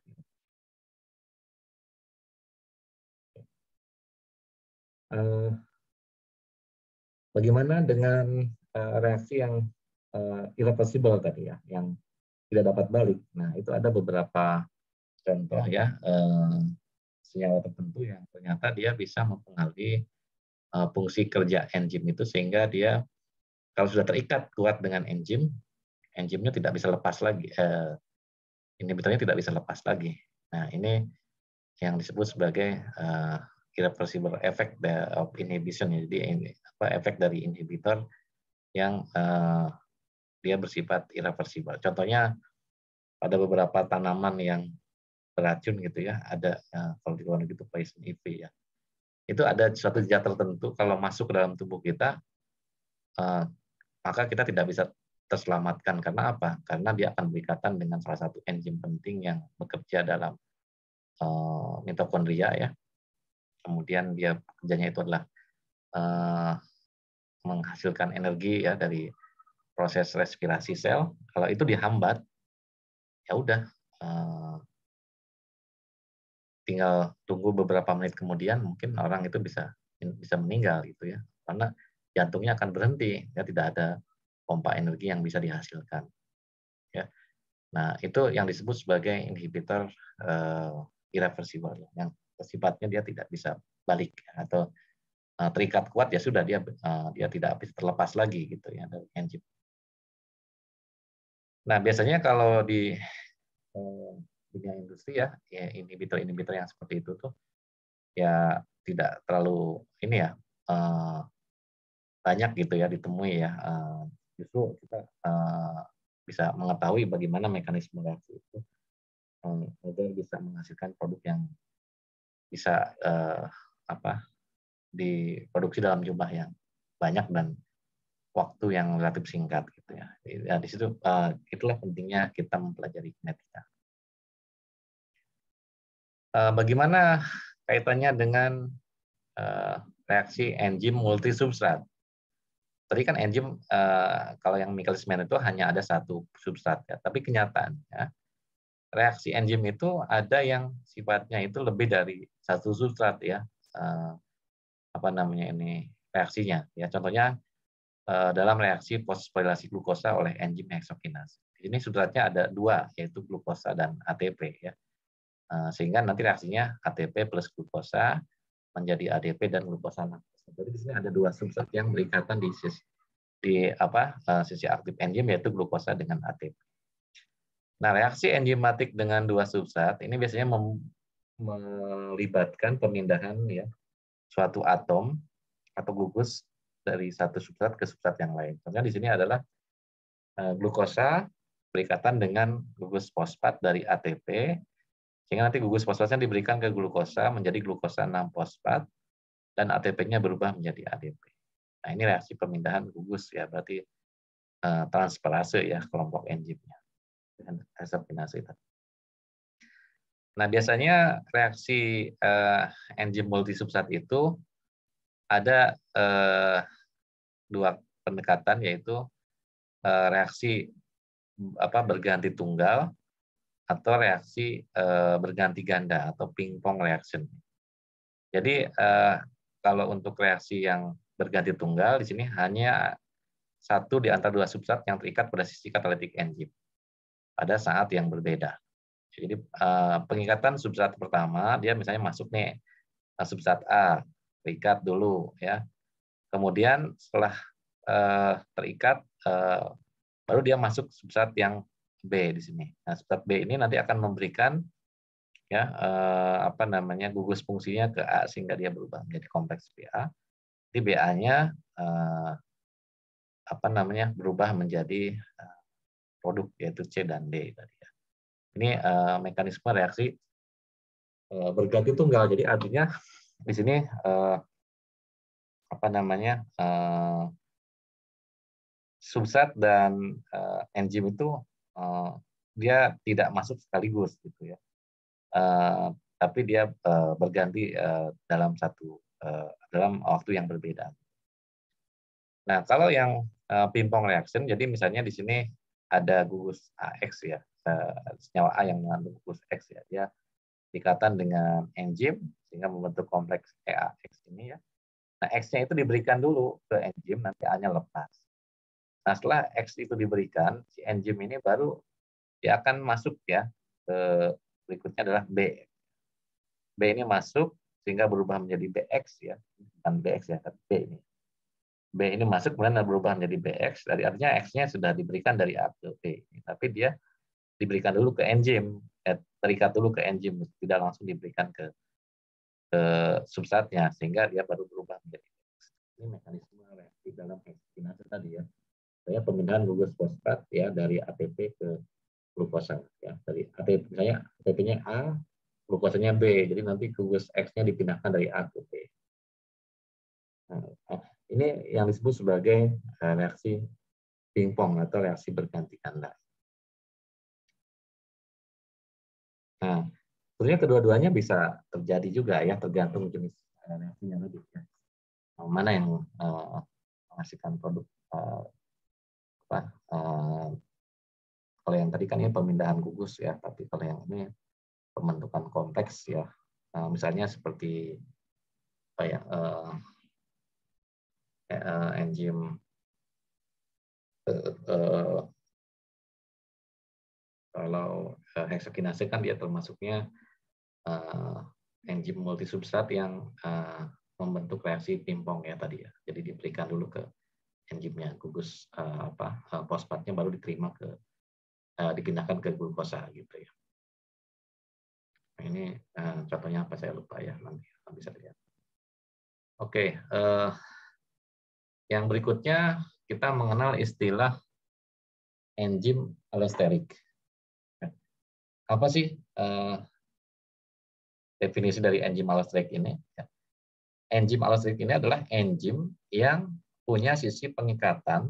Uh, bagaimana dengan uh, reaksi yang uh, irreversible tadi ya, yang tidak dapat balik? Nah, itu ada beberapa contoh ya, uh, senyawa tertentu yang ternyata dia bisa mempengaruhi uh, fungsi kerja enzim itu, sehingga dia kalau sudah terikat kuat dengan enzim, enzimnya tidak bisa lepas lagi, uh, inhibitornya tidak bisa lepas lagi. Nah, ini yang disebut sebagai uh, irreversible effect of inhibition. Jadi ini apa efek dari inhibitor yang uh, dia bersifat irreversible. Contohnya pada beberapa tanaman yang beracun gitu ya, ada uh, kalau di luar negeri itu poison ivy ya. Itu ada suatu zat tertentu kalau masuk ke dalam tubuh kita, uh, maka kita tidak bisa terselamatkan. Karena apa? Karena dia akan berikatan dengan salah satu enzim penting yang bekerja dalam uh, mitokondria ya. Kemudian dia kerjanya itu adalah uh, menghasilkan energi ya dari proses respirasi sel. Kalau itu dihambat, ya udah uh, tinggal tunggu beberapa menit kemudian mungkin orang itu bisa bisa meninggal gitu ya, karena jantungnya akan berhenti, ya tidak ada pompa energi yang bisa dihasilkan. Ya, nah itu yang disebut sebagai inhibitor uh, irreversible, yang sifatnya dia tidak bisa balik atau uh, terikat kuat ya sudah dia uh, dia tidak bisa terlepas lagi gitu ya dari enzim. Nah biasanya kalau di uh, dunia industri ya, ya inhibitor-inhibitor yang seperti itu tuh ya tidak terlalu ini ya uh, banyak gitu ya ditemui ya. Uh, justru kita uh, bisa mengetahui bagaimana mekanisme reaksi itu um, agar bisa menghasilkan produk yang bisa uh, apa diproduksi dalam jumlah yang banyak dan waktu yang relatif singkat gitu ya. Ya di situ uh, itulah pentingnya kita mempelajari kinetika. Uh, bagaimana kaitannya dengan uh, reaksi enzim multisubstrat? Tadi kan enzim uh, kalau yang Michaelis Menten itu hanya ada satu substrat ya, tapi kenyataannya reaksi enzim itu ada yang sifatnya itu lebih dari satu substrat ya. Uh, apa namanya ini reaksinya ya, contohnya uh, dalam reaksi fosforilasi glukosa oleh enzim heksokinase. Ini substratnya ada dua, yaitu glukosa dan A T P ya. Uh, sehingga nanti reaksinya A T P plus glukosa menjadi A D P dan glukosa enam. Jadi di sini ada dua substrat yang berikatan di sisi di apa uh, sisi aktif enzim, yaitu glukosa dengan A T P. Nah, reaksi enzimatik dengan dua substrat ini biasanya melibatkan pemindahan ya suatu atom atau gugus dari satu substrat ke substrat yang lain. Contohnya di sini adalah uh, glukosa berikatan dengan gugus fosfat dari A T P, sehingga nanti gugus fosfatnya diberikan ke glukosa menjadi glukosa enam fosfat dan A T P-nya berubah menjadi A D P. Nah, ini reaksi pemindahan gugus ya, berarti uh, transferase ya kelompok enzimnya dengan heksokinase. Nah, biasanya reaksi uh, enzim multisubstrat itu ada uh, dua pendekatan, yaitu uh, reaksi apa berganti tunggal atau reaksi uh, berganti ganda atau ping-pong reaction. Jadi uh, kalau untuk reaksi yang berganti tunggal, di sini hanya satu di antara dua substrat yang terikat pada sisi katalitik enzim pada saat yang berbeda. Jadi pengikatan substrat pertama, dia misalnya masuk nih substrat A, terikat dulu ya. Kemudian setelah terikat, baru dia masuk substrat yang B di sini. Nah, substrat B ini nanti akan memberikan ya apa namanya gugus fungsinya ke A, sehingga dia berubah menjadi kompleks B A. Di B A-nya apa namanya berubah menjadi uh, produk yaitu C dan D tadi ya. Ini uh, mekanisme reaksi uh, berganti tunggal. Jadi artinya di sini uh, apa namanya uh, substrat dan uh, enzim itu uh, dia tidak masuk sekaligus gitu ya. Uh, tapi dia uh, berganti uh, dalam satu uh, dalam waktu yang berbeda. Nah, kalau yang uh, ping-pong reaction, jadi misalnya di sini ada gugus A X ya, uh, senyawa A yang mengandung gugus X ya, dia ikatan dengan enzim sehingga membentuk kompleks E A X ini ya. Nah, X-nya itu diberikan dulu ke enzim, nanti A-nya lepas. Nah, setelah X itu diberikan, si enzim ini baru dia akan masuk ya ke berikutnya adalah B. B ini masuk sehingga berubah menjadi B X ya, bukan B X ya, tapi B ini. B ini masuk kemudian berubah menjadi B X, dari artinya X-nya sudah diberikan dari A ke B. Tapi dia diberikan dulu ke enzim, eh, terikat dulu ke enzim, tidak langsung diberikan ke ke substratnya sehingga dia baru berubah menjadi B X. Ini mekanisme reaksi dalam heksakinase tadi ya. Saya pemindahan gugus fosfat ya dari A T P ke glukosa ya. Dari A T P misalnya A T P-nya A, glukosanya B. Jadi nanti gugus X-nya dipindahkan dari A ke B. Nah, ini yang disebut sebagai reaksi pingpong atau reaksi berganti ganda. Nah, sebenarnya kedua-duanya bisa terjadi juga ya, tergantung jenis reaksinya tadi. Ya. Mana yang uh, menghasilkan produk uh, apa? Uh, kalau yang tadi kan ini pemindahan gugus ya, tapi kalau yang ini pembentukan kompleks ya. Uh, misalnya seperti apa ya? Uh, uh, enzim uh, uh, kalau uh, heksakinase kan dia termasuknya uh, enzim multisubstrat yang uh, membentuk reaksi pingpong ya tadi ya. Jadi diberikan dulu ke enzimnya, gugus uh, apa uh, fosfatnya baru diterima ke uh, dipindahkan ke glukosa gitu ya. Nah, ini uh, contohnya apa saya lupa ya, nanti bisa lihat. Oke, uh, yang berikutnya kita mengenal istilah enzim allosterik. Apa sih uh, definisi dari enzim allosterik ini? Enzim allosterik ini adalah enzim yang punya sisi pengikatan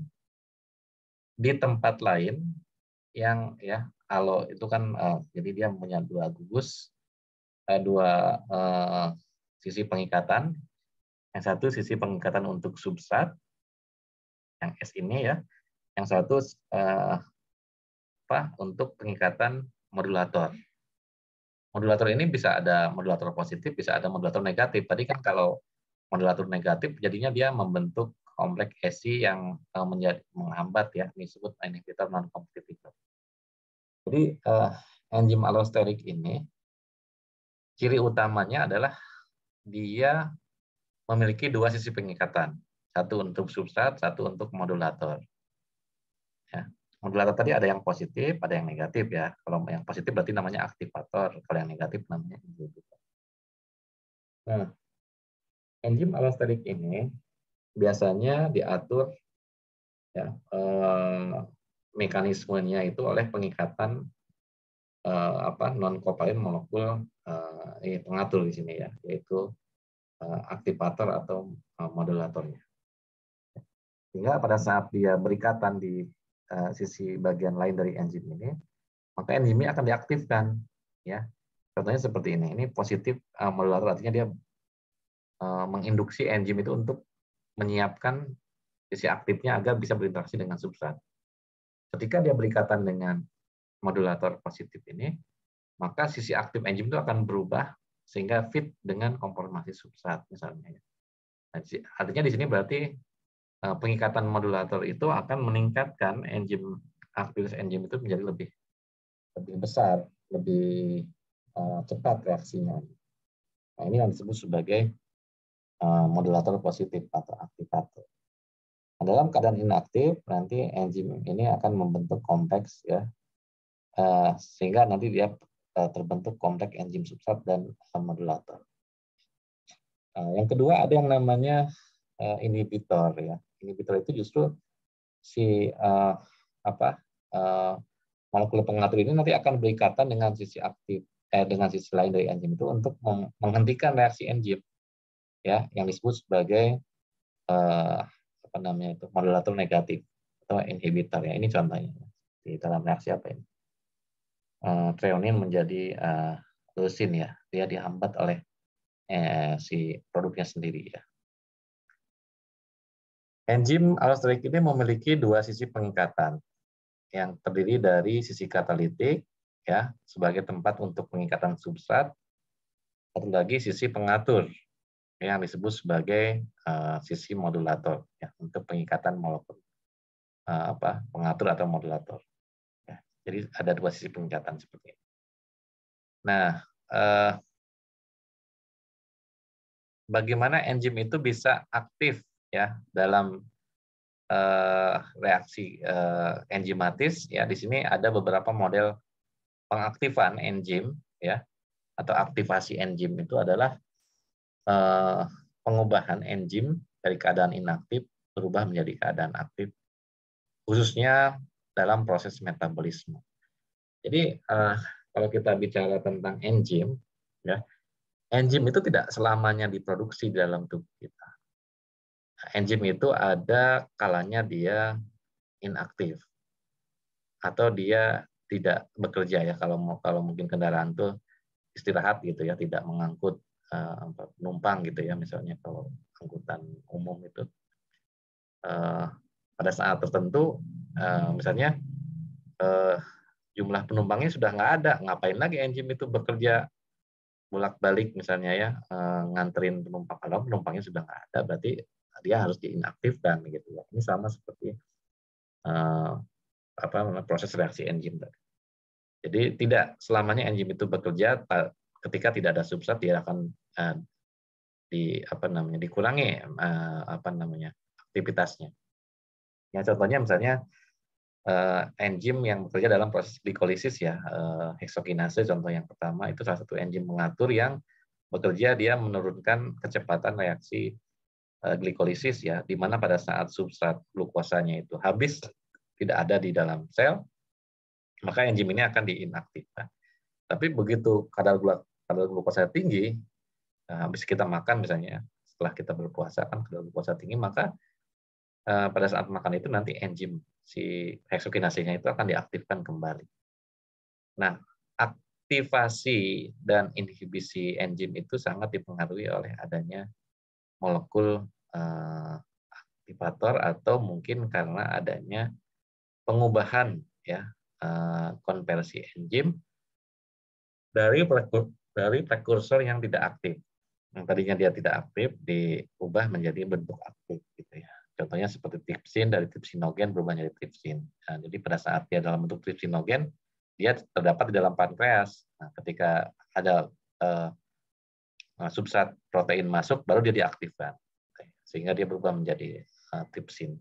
di tempat lain yang ya allo itu kan uh, jadi dia punya dua gugus, uh, dua uh, sisi pengikatan. Yang satu sisi pengikatan untuk substrat yang S ini ya, yang satu uh, apa untuk pengikatan modulator. Modulator ini bisa ada modulator positif, bisa ada modulator negatif. Tadi kan kalau modulator negatif jadinya dia membentuk kompleks Esi yang uh, menjadi menghambat ya, disebut inhibitor non kompetitif. Jadi uh, enzim allosterik ini ciri utamanya adalah dia memiliki dua sisi pengikatan, satu untuk substrat, satu untuk modulator. Ya. Modulator tadi ada yang positif, ada yang negatif ya. Kalau yang positif berarti namanya aktivator, kalau yang negatif namanya inhibitor. Nah, enzim allosterik ini biasanya diatur ya eh, mekanismenya itu oleh pengikatan eh, apa non kovalent molekul eh, ini pengatur di sini ya, yaitu eh, aktivator atau eh, modulatornya. Sehingga pada saat dia berikatan di uh, sisi bagian lain dari enzim ini, maka enzim ini akan diaktifkan. Ya, contohnya seperti ini. Ini positif uh, modulator, artinya dia uh, menginduksi enzim itu untuk menyiapkan sisi aktifnya agar bisa berinteraksi dengan substrat. Ketika dia berikatan dengan modulator positif ini, maka sisi aktif enzim itu akan berubah sehingga fit dengan konformasi substrat misalnya. Artinya di sini berarti pengikatan modulator itu akan meningkatkan enzim aktivitas enzim itu menjadi lebih lebih besar, lebih uh, cepat reaksinya. Nah, ini yang disebut sebagai uh, modulator positif atau aktivator. Nah, dalam keadaan inaktif nanti enzim ini akan membentuk kompleks ya, uh, sehingga nanti dia uh, terbentuk kompleks enzim substrat dan uh, modulator. Uh, yang kedua ada yang namanya uh, inhibitor ya. Inhibitor itu justru si uh, apa uh, molekul pengatur ini nanti akan berikatan dengan sisi aktif eh, dengan sisi lain dari enzim itu untuk menghentikan reaksi enzim, ya, yang disebut sebagai uh, apa namanya itu modulator negatif atau inhibitor, ya. Ini contohnya di dalam reaksi apa ini? Uh, treonin menjadi uh, leusin, ya, dia dihambat oleh eh, si produknya sendiri, ya. Enzim allosterik ini memiliki dua sisi pengikatan yang terdiri dari sisi katalitik, ya, sebagai tempat untuk pengikatan substrat, satu lagi sisi pengatur yang disebut sebagai uh, sisi modulator, ya, untuk pengikatan molekul uh, apa pengatur atau modulator, ya. Jadi ada dua sisi pengikatan seperti ini. Nah, uh, bagaimana enzim itu bisa aktif, ya, dalam uh, reaksi uh, enzimatis, ya. Di sini ada beberapa model pengaktifan enzim, ya, atau aktivasi enzim itu adalah uh, pengubahan enzim dari keadaan inaktif berubah menjadi keadaan aktif, khususnya dalam proses metabolisme. Jadi uh, kalau kita bicara tentang enzim, ya, enzim itu tidak selamanya diproduksi di dalam tubuh kita. Enzim itu ada kalanya dia inaktif atau dia tidak bekerja, ya, kalau kalau mungkin kendaraan tuh istirahat gitu, ya, tidak mengangkut uh, penumpang gitu, ya, misalnya kalau angkutan umum itu uh, pada saat tertentu uh, misalnya uh, jumlah penumpangnya sudah nggak ada, ngapain lagi enzim itu bekerja bolak-balik misalnya, ya, uh, nganterin penumpang. Kalau penumpangnya sudah nggak ada, berarti dia harus diinaktifkan gitu, ya. Ini sama seperti uh, apa proses reaksi enzim tadi. Jadi tidak selamanya enzim itu bekerja ketika tidak ada substrat, dia akan uh, di apa namanya dikurangi uh, apa namanya aktivitasnya. Ya, contohnya misalnya uh, enzim yang bekerja dalam proses glikolisis, ya, uh, heksokinase contoh yang pertama, itu salah satu enzim pengatur yang bekerja, dia menurunkan kecepatan reaksi uh, glikolisis, ya, di mana pada saat substrat glukosanya itu habis, tidak ada di dalam sel, maka enzim ini akan diinaktifkan. Tapi begitu kadar kadar glukosa tinggi, nah, habis kita makan misalnya, setelah kita berpuasa kan kadar glukosa tinggi, maka uh, pada saat makan itu nanti enzim si heksokinasenya itu akan diaktifkan kembali. Nah, aktivasi dan inhibisi enzim itu sangat dipengaruhi oleh adanya molekul uh, aktivator atau mungkin karena adanya pengubahan, ya, uh, konversi enzim dari dari prekursor yang tidak aktif. Yang tadinya dia tidak aktif diubah menjadi bentuk aktif gitu, ya. Contohnya seperti tripsin, dari tripsinogen berubah menjadi tripsin. Nah, jadi pada saat dia dalam bentuk tripsinogen, dia terdapat di dalam pankreas. Nah, ketika ada uh, substrat protein masuk, baru dia diaktifkan, sehingga dia berubah menjadi uh, tripsin.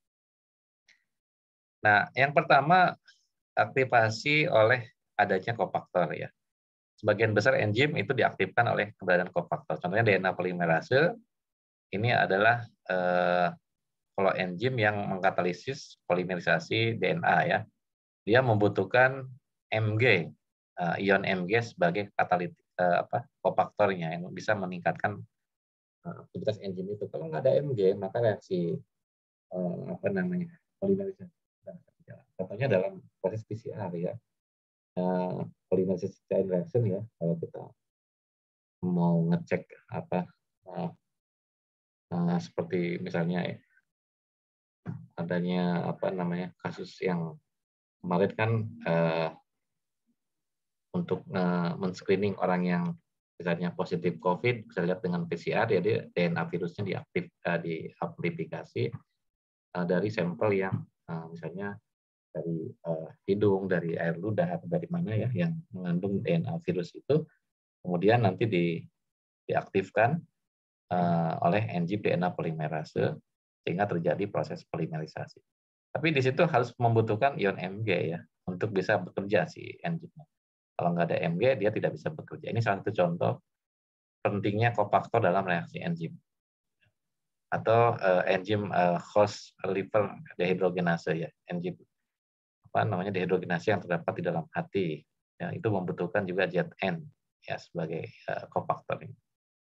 Nah, yang pertama aktivasi oleh adanya kofaktor, ya. Sebagian besar enzim itu diaktifkan oleh keberadaan kofaktor. Contohnya D N A polimerase ini adalah eh, kalau enzim yang mengkatalisis polimerisasi D N A, ya. Dia membutuhkan M G, eh, ion M G sebagai katalitik eh, apa kofaktornya yang bisa meningkatkan eh, aktivitas enzim itu. Kalau nggak ada M G, maka reaksi eh, apa namanya polimerisasi. Contohnya dalam proses P C R, ya. Uh, polymerase chain reaction, ya, kalau kita mau ngecek apa uh, uh, seperti misalnya, ya, adanya apa namanya kasus yang kemarin kan uh, untuk uh, men-screening orang yang misalnya positif COVID, bisa lihat dengan P C R, ya, dia D N A virusnya diaktif uh, diamplifikasi uh, dari sampel yang uh, misalnya dari uh, hidung, dari air ludah, atau dari mana, ya, yang mengandung D N A virus itu, kemudian nanti di, diaktifkan uh, oleh enzim D N A polimerase, sehingga terjadi proses polimerisasi. Tapi di situ harus membutuhkan ion M G, ya, untuk bisa bekerja si enzimnya. Kalau nggak ada M G, dia tidak bisa bekerja. Ini salah satu contoh pentingnya kofaktor dalam reaksi enzim. atau uh, enzim uh, host liver dehidrogenase ya, enzim apa namanya dehidrogenase yang terdapat di dalam hati. Ya, itu membutuhkan juga Z N ya sebagai uh, kofaktor ini.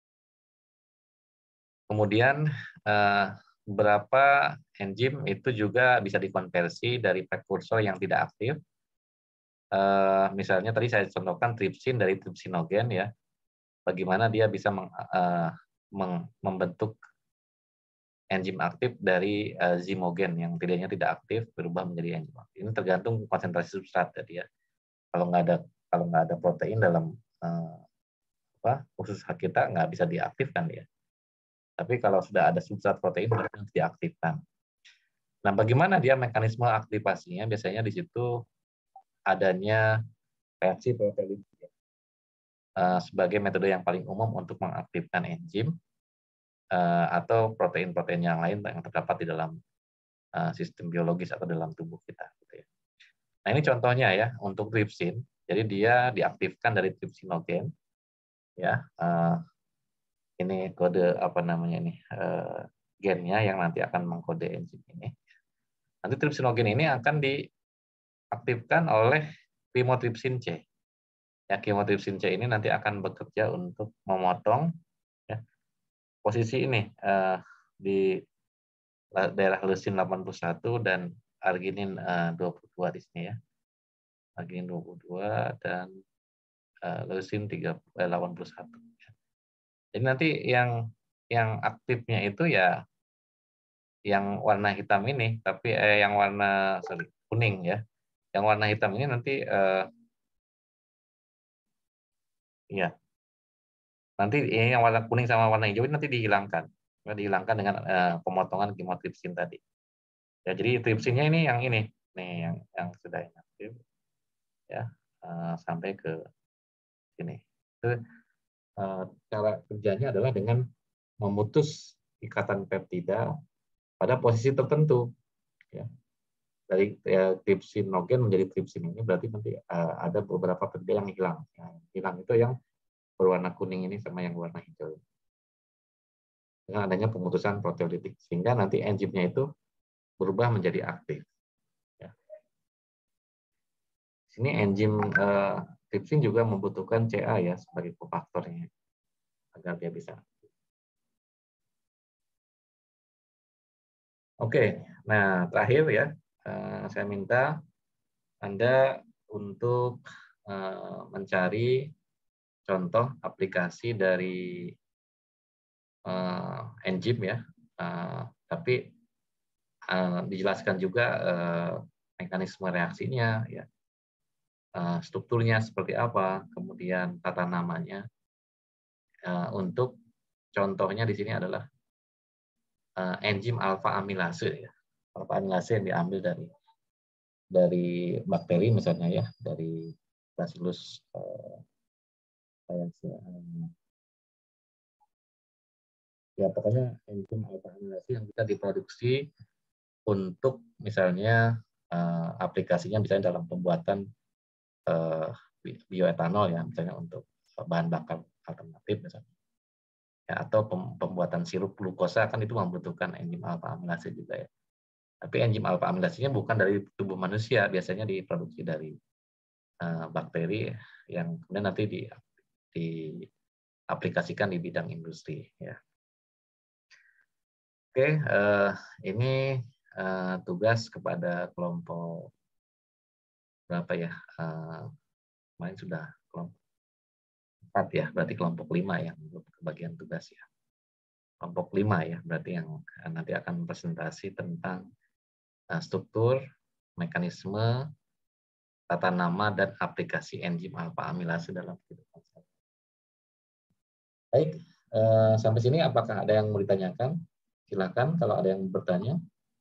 Kemudian uh, beberapa enzim itu juga bisa dikonversi dari prekursor yang tidak aktif. Uh, misalnya tadi saya contohkan tripsin dari tripsinogen ya. Bagaimana dia bisa meng, uh, meng, membentuk enzim aktif dari uh, zimogen yang tadinya tidak aktif berubah menjadi enzim aktif. Ini tergantung konsentrasi substrat tadi ya. Kalau nggak ada kalau nggak ada protein dalam uh, apa usus kita nggak bisa diaktifkan ya. Tapi kalau sudah ada substrat protein harus diaktifkan. Nah, bagaimana dia mekanisme aktivasinya? Biasanya di situ adanya reaksi proteolitik uh, sebagai metode yang paling umum untuk mengaktifkan enzim uh, atau protein-protein yang lain yang terdapat di dalam uh, sistem biologis atau dalam tubuh kita. Gitu ya. Nah, ini contohnya ya untuk tripsin. Jadi dia diaktifkan dari tripsinogen. Ya, uh, ini kode apa namanya ini uh, gennya yang nanti akan mengkode enzim ini. Nanti tripsinogen ini akan diaktifkan oleh chymotrypsin C. Ya, chymotrypsin C ini nanti akan bekerja untuk memotong ya, posisi ini uh, di daerah leusin delapan puluh satu dan arginin uh, dua puluh dua di sini ya. Arginin dua puluh dua dan uh, leusin delapan puluh satu. Jadi nanti yang yang aktifnya itu ya yang warna hitam ini, tapi eh, yang warna sorry, kuning ya. Yang warna hitam ini nanti eh, ya nanti ini yang warna kuning sama warna hijau ini nanti dihilangkan, dihilangkan dengan eh, pemotongan chymotrypsin tadi. Ya jadi tripsinnya ini yang ini, nih yang yang sudah inaktif ya eh, sampai ke sini. Itu eh, cara kerjanya adalah dengan memutus ikatan peptida pada posisi tertentu ya. Dari ya, tripsinogen menjadi tripsin ini berarti nanti uh, ada beberapa peptida yang hilang. Yang hilang itu yang berwarna kuning ini sama yang berwarna hijau. Dengan adanya pemutusan proteolitik sehingga nanti enzimnya itu berubah menjadi aktif. Ya. Sini enzim uh, tripsin juga membutuhkan C A ya sebagai kofaktornya agar dia bisa. Oke, nah terakhir ya, uh, saya minta Anda untuk uh, mencari contoh aplikasi dari uh, enzim ya, uh, tapi uh, dijelaskan juga uh, mekanisme reaksinya, ya, uh, strukturnya seperti apa, kemudian tata namanya. Uh, untuk contohnya di sini adalah uh, enzim alfa amilase, ya. Alfa amilase yang diambil dari dari bakteri misalnya ya, dari Bacillus uh, ya pokoknya enzim alfa amilase yang bisa diproduksi untuk misalnya uh, aplikasinya misalnya dalam pembuatan uh, bioetanol ya misalnya untuk bahan bakar alternatif misalnya ya, atau pembuatan sirup glukosa kan itu membutuhkan enzim alfa amilase juga ya. Tapi enzim alfa amilasenya bukan dari tubuh manusia, biasanya diproduksi dari uh, bakteri yang kemudian nanti di, diaplikasikan di bidang industri ya. Oke, uh, ini uh, tugas kepada kelompok berapa ya? Uh, kemarin sudah kelompok empat ya, berarti kelompok lima yang kebagian tugas ya. Kelompok lima ya, berarti yang nanti akan presentasi tentang uh, struktur, mekanisme, tata nama, dan aplikasi enzim alfa amilase dalam kehidupan sehari. Baik, uh, sampai sini apakah ada yang mau ditanyakan? Silakan kalau ada yang bertanya.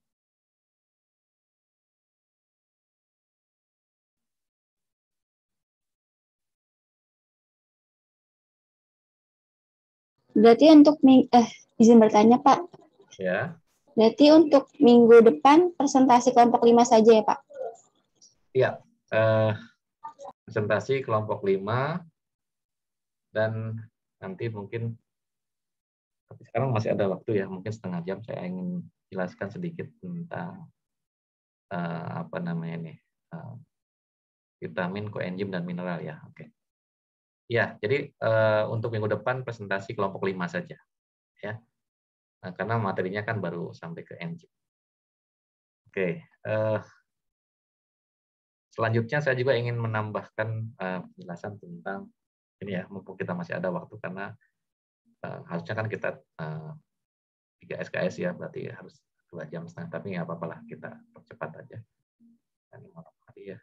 Berarti untuk eh izin bertanya Pak. Ya. Berarti untuk minggu depan presentasi kelompok lima saja ya Pak? Iya. Eh, presentasi kelompok lima dan nanti mungkin Tapi sekarang masih ada waktu ya, mungkin setengah jam saya ingin jelaskan sedikit tentang uh, apa namanya ini uh, vitamin, koenzim dan mineral ya. Oke. Ya, jadi uh, untuk minggu depan presentasi kelompok lima saja ya. Nah, karena materinya kan baru sampai ke enzim. Oke. Uh, selanjutnya saya juga ingin menambahkan uh, penjelasan tentang ini ya, mumpung kita masih ada waktu karena uh, harusnya kan kita uh, tiga S K S ya, berarti harus dua jam setengah, tapi nggak apa-apa lah, kita percepat aja. Ya.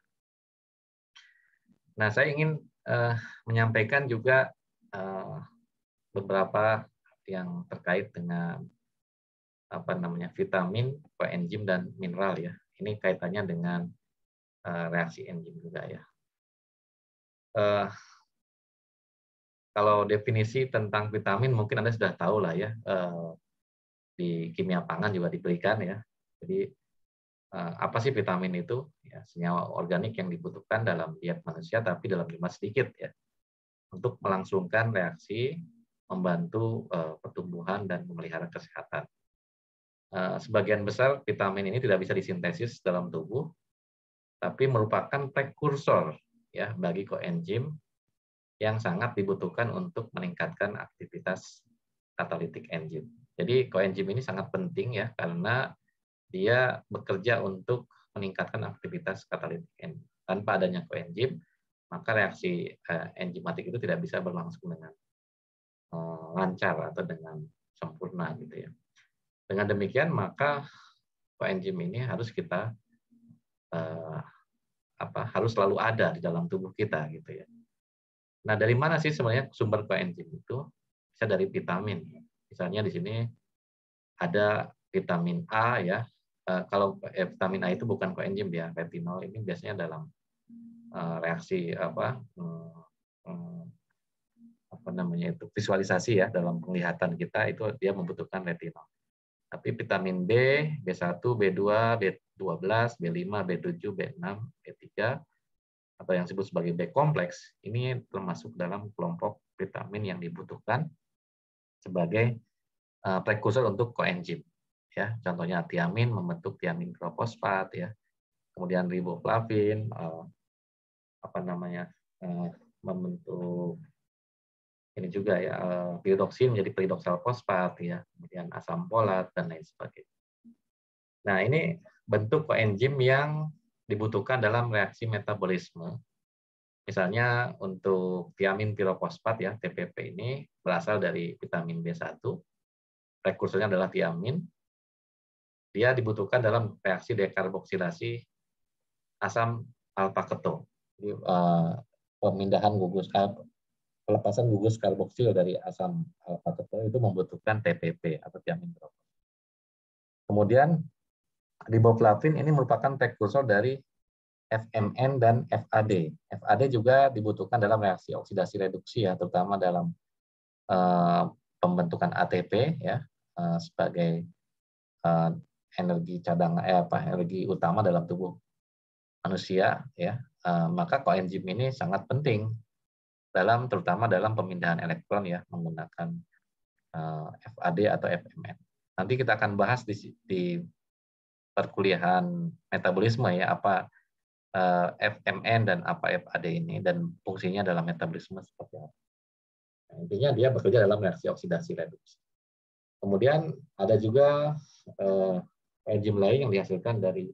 Nah, saya ingin uh, menyampaikan juga uh, beberapa yang terkait dengan apa namanya vitamin, koenzim dan mineral ya. Ini kaitannya dengan uh, reaksi enzim juga ya. Uh, kalau definisi tentang vitamin mungkin Anda sudah tahu lah ya. Uh, di kimia pangan juga diberikan ya. Jadi uh, apa sih vitamin itu? Ya, senyawa organik yang dibutuhkan dalam diet manusia tapi dalam jumlah sedikit ya. Untuk melangsungkan reaksi, membantu uh, pertumbuhan dan memelihara kesehatan. Uh, sebagian besar vitamin ini tidak bisa disintesis dalam tubuh, tapi merupakan prekursor ya bagi koenzim yang sangat dibutuhkan untuk meningkatkan aktivitas katalitik enzim. Jadi koenzim ini sangat penting ya karena dia bekerja untuk meningkatkan aktivitas katalitik enzim. Tanpa adanya koenzim, maka reaksi uh, enzimatik itu tidak bisa berlangsung dengan uh, lancar atau dengan sempurna gitu ya. Dengan demikian maka koenzim ini harus kita uh, apa harus selalu ada di dalam tubuh kita gitu ya. Nah, dari mana sih sebenarnya sumber koenzim itu? Bisa dari vitamin. Misalnya di sini ada vitamin A ya. Uh, kalau eh, vitamin A itu bukan koenzim ya, retinol ini biasanya dalam uh, reaksi apa um, um, apa namanya itu visualisasi ya dalam penglihatan kita itu dia membutuhkan retinol. Tapi vitamin B, B satu, B dua, B dua belas, B lima, B tujuh, B enam, B tiga atau yang disebut sebagai B kompleks ini termasuk dalam kelompok vitamin yang dibutuhkan sebagai uh, prekursor untuk koenzim. Ya, contohnya tiamin membentuk tiamin pirofosfat ya. Kemudian riboflavin uh, apa namanya? Uh, membentuk ini juga ya uh, piridoksin menjadi piridoksal fosfat ya. Kemudian asam folat dan lain sebagainya. Nah, ini bentuk koenzim yang dibutuhkan dalam reaksi metabolisme. Misalnya untuk tiamin pirofosfat ya, T P P ini berasal dari vitamin B satu. Prekursornya adalah tiamin. Dia dibutuhkan dalam reaksi dekarboksilasi asam alfa keto. Jadi, uh, pemindahan gugus pelepasan gugus karboksil dari asam alfa keto itu membutuhkan T P P atau tiamin pirofosfat. Kemudian riboflavin ini merupakan prekursor dari F M N dan F A D. F A D juga dibutuhkan dalam reaksi oksidasi reduksi ya, terutama dalam uh, pembentukan A T P ya uh, sebagai uh, energi cadangan eh, apa energi utama dalam tubuh manusia ya. Uh, maka koenzim ini sangat penting dalam terutama dalam pemindahan elektron ya menggunakan uh, F A D atau F M N. Nanti kita akan bahas di, di perkuliahan metabolisme ya apa F M N dan apa F A D ini dan fungsinya dalam metabolisme seperti apa. Nah, intinya dia bekerja dalam reaksi oksidasi reduksi. Kemudian ada juga eh, enzim lain yang dihasilkan dari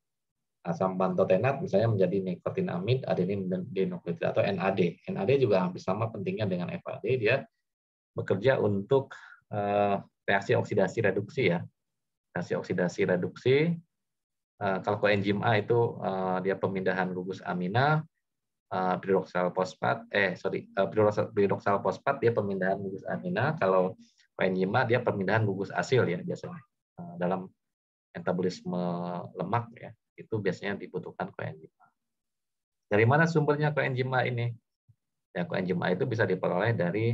asam pantotenat misalnya menjadi nikotinamid adenin dinukleotida atau N A D. N A D juga hampir sama pentingnya dengan F A D, dia bekerja untuk eh, reaksi oksidasi reduksi ya. Reaksi oksidasi reduksi. Uh, kalau koenzim A itu uh, dia pemindahan gugus amina, uh, pirodoksal fosfat, eh sorry, uh, pirodoksal fosfat dia pemindahan gugus amina. Kalau koenzim A dia pemindahan gugus asil ya biasanya uh, dalam metabolisme lemak ya itu biasanya dibutuhkan koenzim A. Dari mana sumbernya koenzim A ini? Ya koenzim A itu bisa diperoleh dari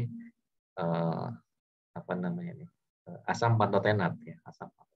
uh, apa namanya ini asam pantotenat ya asam pantotenat.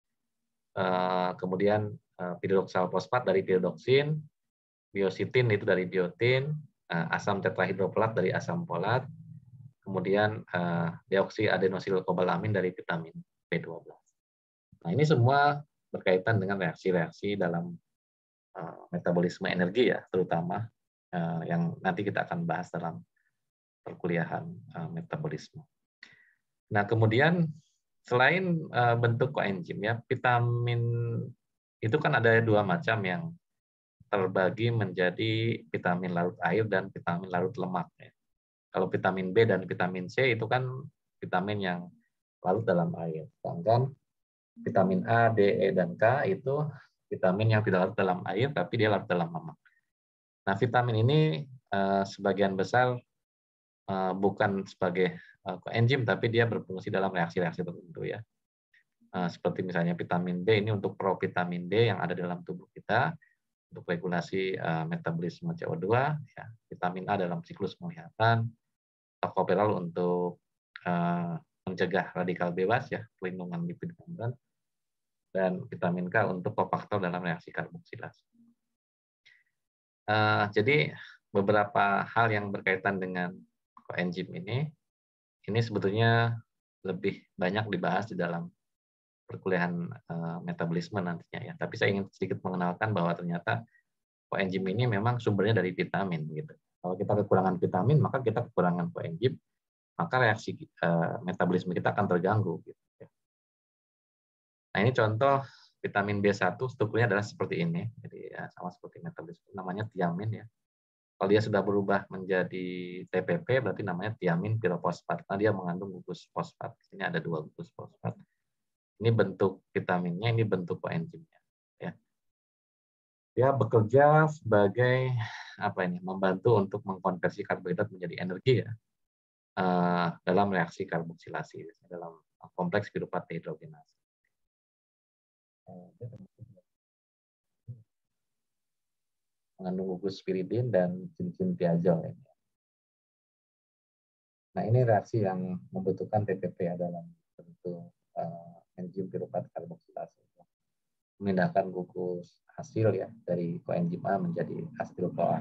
Uh, kemudian uh, pirodoksal fosfat dari piridoksin, biositin itu dari biotin, uh, asam tetrahidrofolat dari asam folat, kemudian uh, deoksiadenosилкобаламин dari vitamin B dua belas. Nah, ini semua berkaitan dengan reaksi-reaksi dalam uh, metabolisme energi ya, terutama uh, yang nanti kita akan bahas dalam perkuliahan uh, metabolisme. Nah, kemudian selain uh, bentuk koenzim ya, vitamin itu kan ada dua macam yang terbagi menjadi vitamin larut air dan vitamin larut lemak ya. Kalau vitamin B dan vitamin C itu kan vitamin yang larut dalam air. Sedangkan vitamin A, D, E, dan K itu vitamin yang tidak larut dalam air, tapi dia larut dalam lemak. Nah, vitamin ini eh, sebagian besar eh, bukan sebagai eh, koenzim, tapi dia berfungsi dalam reaksi-reaksi tertentu ya. Eh, seperti misalnya vitamin D ini untuk provitamin D yang ada dalam tubuh kita, untuk regulasi eh, metabolisme C O dua, ya. Vitamin A dalam siklus penglihatan, tocopherol untuk uh, mencegah radikal bebas ya, pelindungan lipid membran, dan vitamin K untuk kofaktor dalam reaksi karboksilase. Uh, jadi beberapa hal yang berkaitan dengan koenzim ini, ini sebetulnya lebih banyak dibahas di dalam perkuliahan uh, metabolisme nantinya ya. Tapi saya ingin sedikit mengenalkan bahwa ternyata koenzim ini memang sumbernya dari vitamin gitu. Kalau kita kekurangan vitamin, maka kita kekurangan koenzim, maka reaksi uh, metabolisme kita akan terganggu. Gitu. Nah, ini contoh vitamin B satu, strukturnya adalah seperti ini. Jadi ya, sama seperti metabolisme, namanya tiamin ya. Kalau dia sudah berubah menjadi T P P, berarti namanya tiamin pirofosfat. Nah, dia mengandung gugus fosfat. Ini ada dua gugus fosfat. Ini bentuk vitaminnya, ini bentuk koenzimnya. Ya. Dia bekerja sebagai apa ini? Membantu untuk mengkonversi karbohidrat menjadi energi ya. Uh, dalam reaksi karboksilasi dalam kompleks piruvat dehidrogenase. Mengandung gugus piridin dan cincin tiazol. Nah, ini reaksi yang membutuhkan T P P ya, dalam bentuk uh, enzim piruvat karboksilase. Memindahkan gugus hasil ya dari koenzim A menjadi asetil-CoA.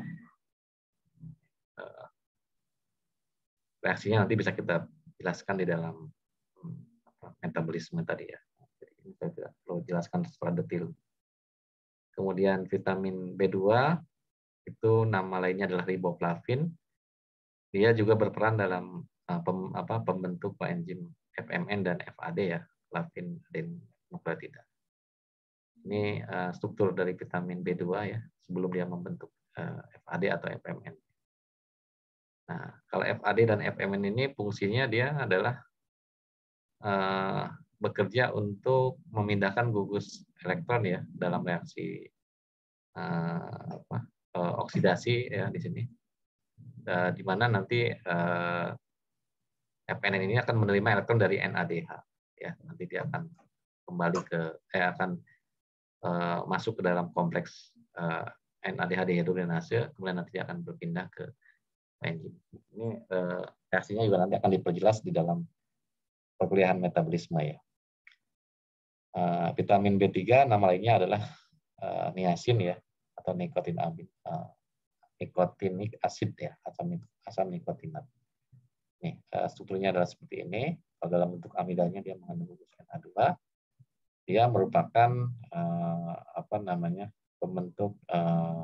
Uh, reaksinya nanti bisa kita jelaskan di dalam metabolisme tadi ya. Jadi saya tidak perlu jelaskan secara detail. Kemudian vitamin B dua itu nama lainnya adalah riboflavin. Dia juga berperan dalam uh, pem, apa, pembentuk koenzim F M N dan F A D ya, flavin adenokleotida. Ini uh, struktur dari vitamin B dua ya, sebelum dia membentuk uh, F A D atau F M N. Nah, kalau F A D dan F M N ini fungsinya dia adalah uh, bekerja untuk memindahkan gugus elektron ya dalam reaksi uh, apa, uh, oksidasi ya di sini, uh, di mana nanti uh, F N N ini akan menerima elektron dari N A D H ya, nanti dia akan kembali ke eh, akan uh, masuk ke dalam kompleks uh, N A D H dehidrogenase, kemudian nanti dia akan berpindah ke enzim. Ini uh, reaksinya juga nanti akan diperjelas di dalam perkuliahan metabolisme ya. Uh, vitamin B tiga nama lainnya adalah uh, niacin ya, atau nikotinamid, uh, nikotinic acid ya, asam, asam nikotinat. Nih, uh, strukturnya adalah seperti ini. Kalau dalam bentuk amidanya dia mengandung gugus N A dua. Dia merupakan uh, apa namanya pembentuk uh,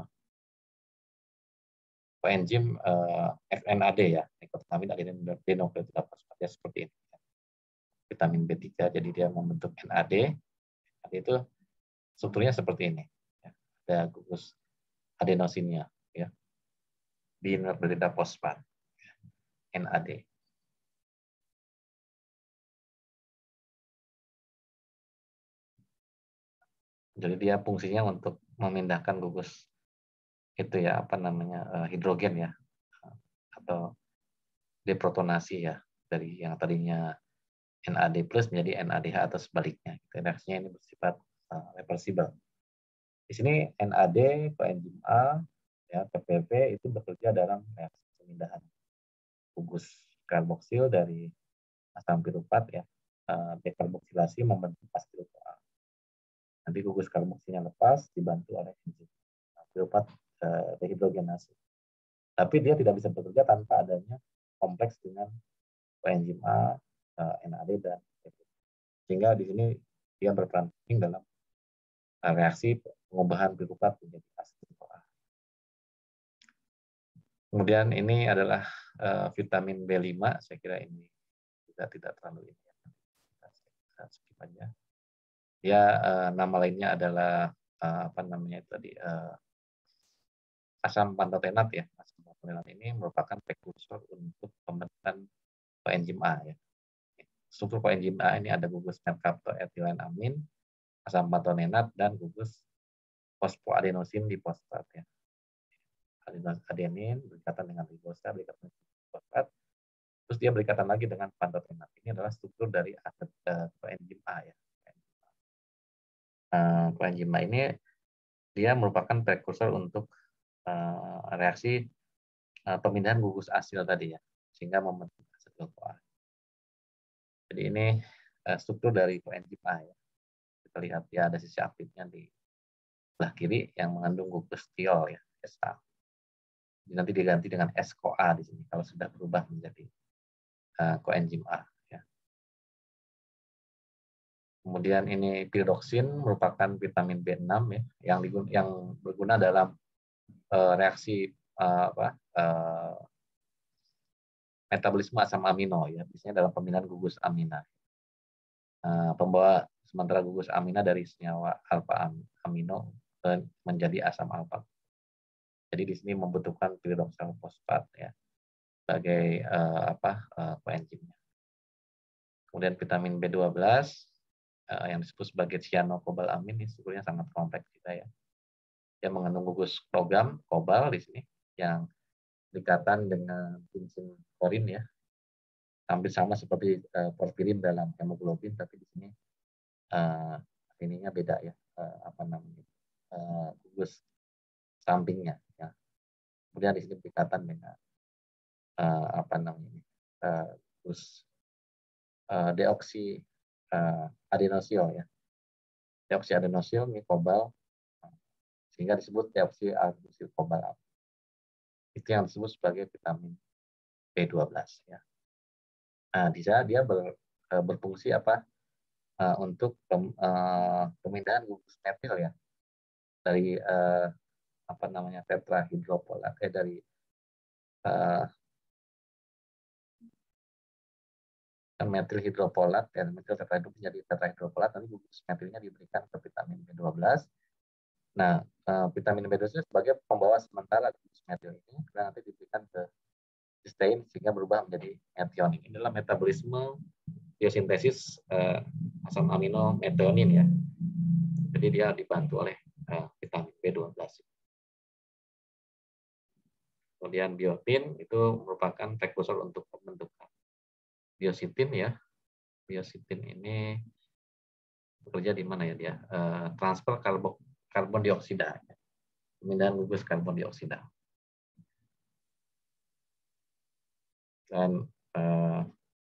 koenzim uh, F N A D ya, nikotinamid adenokleotida fosfatase seperti ini. Vitamin B tiga, jadi dia membentuk N A D. N A D itu strukturnya seperti ini. Ya. Ada gugus adenosinnya, ya, dinukleotida fosfat, N A D. Jadi dia fungsinya untuk memindahkan gugus itu ya, apa namanya, hidrogen ya, atau deprotonasi ya, dari yang tadinya N A D plus menjadi N A D H atau sebaliknya. Reaksinya ini bersifat uh, reversibel. Di sini N A D, koenzim A, ya, P P V itu bekerja dalam reaksi pemindahan gugus karboksil dari asam piruvat ya, uh, dekarboksilasi membentuk asetil-CoA. Nanti gugus karboksilnya lepas dibantu oleh enzim piruvat uh, dehidrogenase. Tapi dia tidak bisa bekerja tanpa adanya kompleks dengan koenzim A, N A D dan sehingga di sini dia berperan penting dalam reaksi pengubahan piruvat menjadi asetil CoA. Kemudian ini adalah uh, vitamin B lima, saya kira ini juga tidak terlalu ini. Kita skip aja. Dia uh, nama lainnya adalah uh, apa namanya tadi uh, asam pantotenat ya. Asam pantotenat ini merupakan prekursor untuk pembentukan koenzim A ya. Struktur koenzim A ini ada gugus merkaptoetilenamin, asam pantotenat dan gugus fosfoadenosin difosfat ya. Adenin berikatan dengan ribosa berikatan dengan fosfat. Terus dia berikatan lagi dengan pantotenat. Ini adalah struktur dari aset uh, koenzim A ya. Uh, koenzim A ini dia merupakan prekursor untuk uh, reaksi uh, pemindahan gugus asil tadi ya, sehingga membentuk asetil CoA. Jadi ini uh, struktur dari koenzim A ya. Kita lihat ya ada sisi aktifnya di sebelah kiri yang mengandung gugus tiol ya, S A. Nanti diganti dengan S-CoA di sini kalau sudah berubah menjadi uh, koenzim A. Ya. Kemudian ini piridoksin merupakan vitamin B enam ya, yang diguna, yang berguna dalam uh, reaksi uh, apa, uh, metabolisme asam amino ya, biasanya dalam pemindahan gugus amina. Uh, pembawa sementara gugus amina dari senyawa alfa amino menjadi asam alfa. Jadi di sini membutuhkan piridoksal fosfat ya sebagai uh, apa uh, koenzimnya. Kemudian vitamin B dua belas uh, yang disebut sebagai cyanokobalamin ini sebetulnya sangat kompleks kita ya. Dia mengandung gugus logam kobal di sini yang berikatan dengan bensin korin ya. Hampir sama seperti uh, porfirin dalam hemoglobin, tapi di sini uh, ininya beda ya, uh, apa namanya uh, gugus sampingnya. Ya. Kemudian di sini berikatan dengan uh, apa namanya uh, gugus uh, deoksi uh, adenosil ya, deoksi adenosil ini kobal, sehingga disebut deoksi adenosil kobal. Itu yang disebut sebagai vitamin B dua belas ya. Nah, di sana dia ber, berfungsi apa uh, untuk pem, uh, pemindahan gugus metil ya dari uh, apa namanya tetrahidrofolat eh dari uh, metil hidrofolat dan metil tetrahidrofolat menjadi tetrahidrofolat, nanti gugus metilnya diberikan ke vitamin B dua belas. Nah, uh, vitamin B dua belas sebagai pembawa sementara gugus metil ini nanti diberikan ke sistein sehingga berubah menjadi metionin. Ini adalah metabolisme biosintesis uh, asam amino metionin ya. Jadi dia dibantu oleh uh, vitamin B dua belas. Kemudian biotin itu merupakan prekursor untuk pembentukan biositin ya. Biositin ini bekerja di mana ya dia? Uh, transfer karbon karbon dioksida, pemindahan gugus karbon dioksida. Dan uh,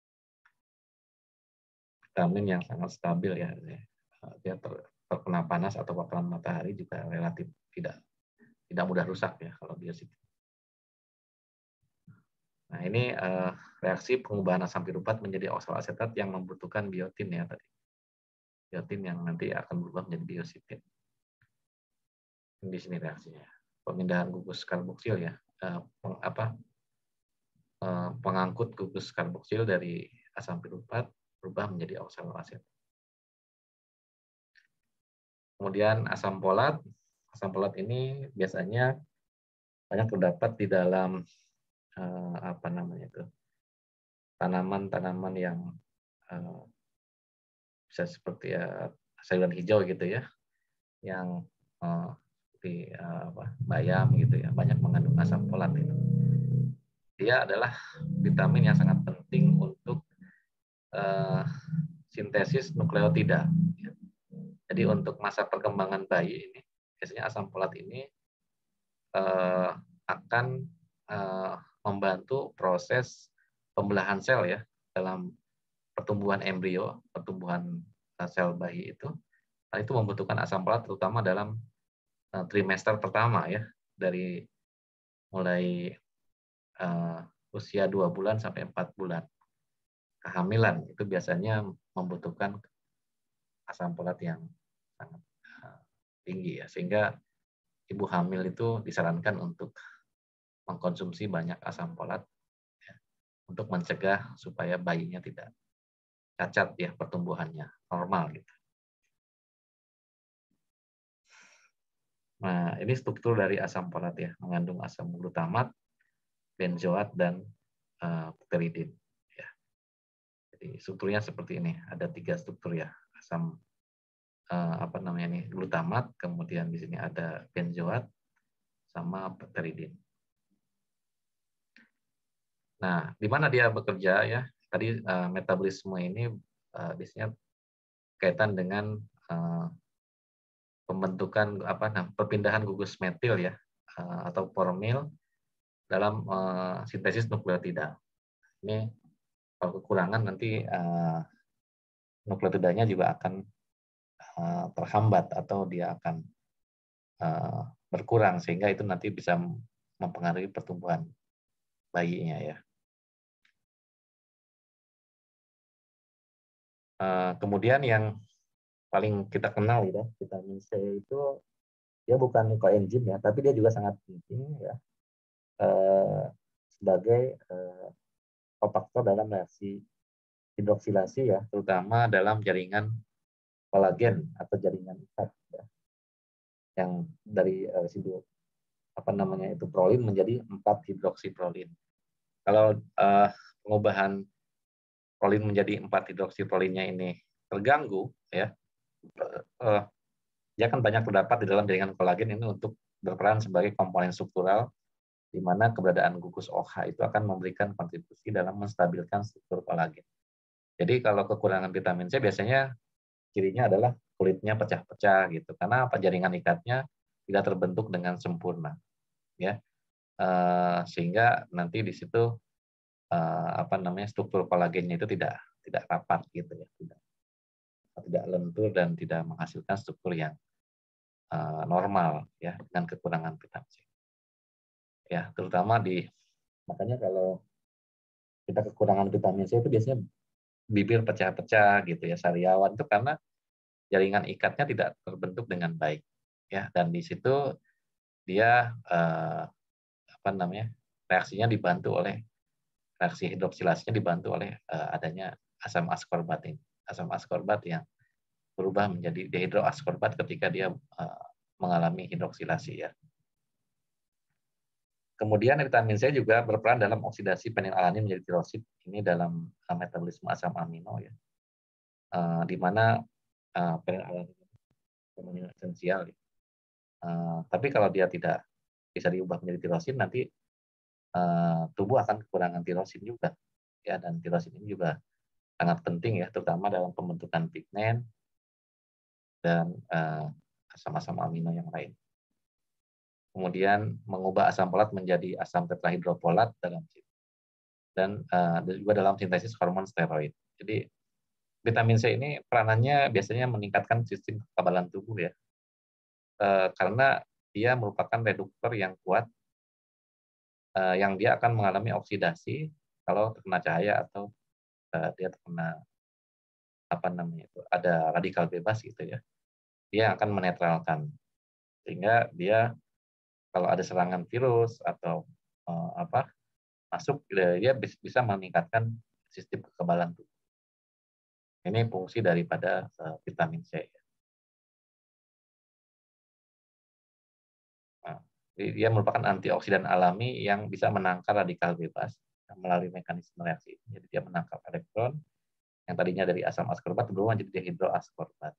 vitamin yang sangat stabil ya, dia ter, terkena panas atau paparan matahari juga relatif tidak tidak mudah rusak ya kalau biositin. Nah ini uh, reaksi pengubahan asam piruvat menjadi oksaloasetat yang membutuhkan biotin ya tadi. Biotin yang nanti akan berubah menjadi biositin. Di sini reaksinya. Pemindahan gugus karboksil ya, uh, peng, apa uh, pengangkut gugus karboksil dari asam piruvat berubah menjadi oksaloasetat. Kemudian asam folat. Asam folat ini biasanya banyak terdapat di dalam uh, apa namanya itu tanaman-tanaman yang uh, bisa seperti ya sayuran hijau gitu ya, yang uh, seperti uh, apa, bayam gitu ya, banyak mengandung asam folat itu. Dia adalah vitamin yang sangat penting untuk uh, sintesis nukleotida. Jadi untuk masa perkembangan bayi ini, biasanya asam folat ini uh, akan uh, membantu proses pembelahan sel ya dalam pertumbuhan embrio, pertumbuhan sel bayi itu. Nah, itu membutuhkan asam folat terutama dalam uh, trimester pertama ya, dari mulai uh, usia dua bulan sampai empat bulan. kehamilan itu biasanya membutuhkan asam folat yang sangat tinggi ya, sehingga ibu hamil itu disarankan untuk mengkonsumsi banyak asam folat ya, untuk mencegah supaya bayinya tidak cacat ya pertumbuhannya, normal gitu. Nah, ini struktur dari asam folat ya, mengandung asam glutamat, benzoat, dan uh, pteridin. Ya. Jadi strukturnya seperti ini, ada tiga struktur ya, asam uh, apa namanya nih, glutamat, kemudian di sini ada benzoat, sama pteridin. Nah, di mana dia bekerja ya? Tadi uh, metabolisme ini uh, biasanya kaitan dengan uh, pembentukan apa nah, perpindahan gugus metil ya uh, atau formil dalam uh, sintesis nukleotida. Ini kalau kekurangan nanti uh, nukleotidanya juga akan uh, terhambat atau dia akan uh, berkurang sehingga itu nanti bisa mempengaruhi pertumbuhan bayinya ya. Uh, kemudian yang paling kita kenal ya, vitamin C itu dia bukan koenzim ya, tapi dia juga sangat penting ya eh, sebagai eh, kofaktor dalam reaksi hidroksilasi ya, terutama dalam jaringan kolagen atau jaringan ikat ya, yang dari eh, residu apa namanya itu prolin menjadi empat hidroksiprolin. Kalau eh, pengubahan prolin menjadi empat hidroksiprolinnya ini terganggu ya, eh, dia akan banyak terdapat di dalam jaringan kolagen ini untuk berperan sebagai komponen struktural di mana keberadaan gugus O H itu akan memberikan kontribusi dalam menstabilkan struktur kolagen. Jadi kalau kekurangan vitamin C biasanya cirinya adalah kulitnya pecah-pecah gitu, karena apa jaringan ikatnya tidak terbentuk dengan sempurna, ya, uh, sehingga nanti di situ uh, apa namanya struktur kolagennya itu tidak tidak rapat gitu ya, tidak tidak lentur dan tidak menghasilkan struktur yang uh, normal ya dengan kekurangan vitamin C. Ya, terutama di makanya kalau kita kekurangan vitamin C itu biasanya bibir pecah-pecah gitu ya, sariawan itu karena jaringan ikatnya tidak terbentuk dengan baik ya, dan di situ dia eh, apa namanya reaksinya dibantu oleh reaksi hidroksilasinya dibantu oleh eh, adanya asam askorbat ini, asam askorbat yang berubah menjadi dehidroaskorbat ketika dia eh, mengalami hidroksilasi ya. Kemudian vitamin C juga berperan dalam oksidasi fenilalanin menjadi tirosid ini dalam uh, metabolisme asam amino ya, uh, di mana uh, fenilalanin amino esensial. Ya. Uh, tapi kalau dia tidak bisa diubah menjadi tirosin, nanti uh, tubuh akan kekurangan tirosin juga ya, dan tirosin ini juga sangat penting ya, terutama dalam pembentukan pigmen dan uh, asam-asam amino yang lain. Kemudian mengubah asam folat menjadi asam tetrahidrofolat dalam dan uh, juga dalam sintesis hormon steroid. Jadi vitamin C ini peranannya biasanya meningkatkan sistem kekebalan tubuh ya, uh, karena dia merupakan reduktor yang kuat uh, yang dia akan mengalami oksidasi kalau terkena cahaya atau uh, dia terkena apa namanya itu ada radikal bebas gitu ya, dia akan menetralkan sehingga dia kalau ada serangan virus atau uh, apa masuk dia bisa meningkatkan sistem kekebalan tubuh. Ini fungsi daripada uh, vitamin C. Nah, dia merupakan antioksidan alami yang bisa menangkal radikal bebas melalui mekanisme reaksi. Jadi dia menangkap elektron yang tadinya dari asam askorbat berubah menjadi dehidroaskorbat.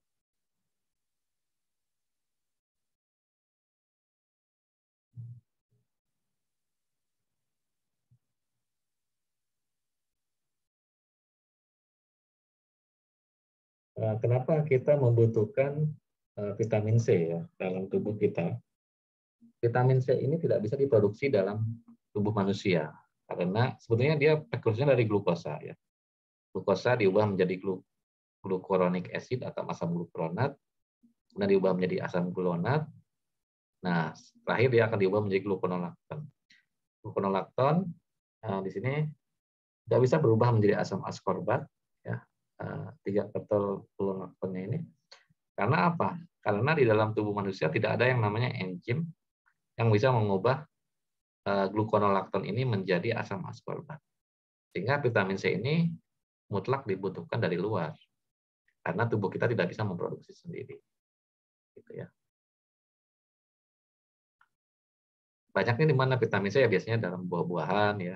Kenapa kita membutuhkan vitamin C ya dalam tubuh kita? Vitamin C ini tidak bisa diproduksi dalam tubuh manusia karena sebetulnya dia prekursornya dari glukosa ya. Glukosa diubah menjadi glu glucuronic acid atau asam glucuronat, kemudian diubah menjadi asam gluonat. Nah, terakhir dia akan diubah menjadi gluconolacton. Gluconolacton nah, di sini tidak bisa berubah menjadi asam askorbat, ya, tiga keterpulonaktonnya ini. Karena apa? Karena di dalam tubuh manusia tidak ada yang namanya enzim yang bisa mengubah uh, gluconolakton ini menjadi asam askorbat. Sehingga vitamin C ini mutlak dibutuhkan dari luar. Karena tubuh kita tidak bisa memproduksi sendiri. Gitu ya. Banyaknya di mana vitamin C ya biasanya dalam buah-buahan ya.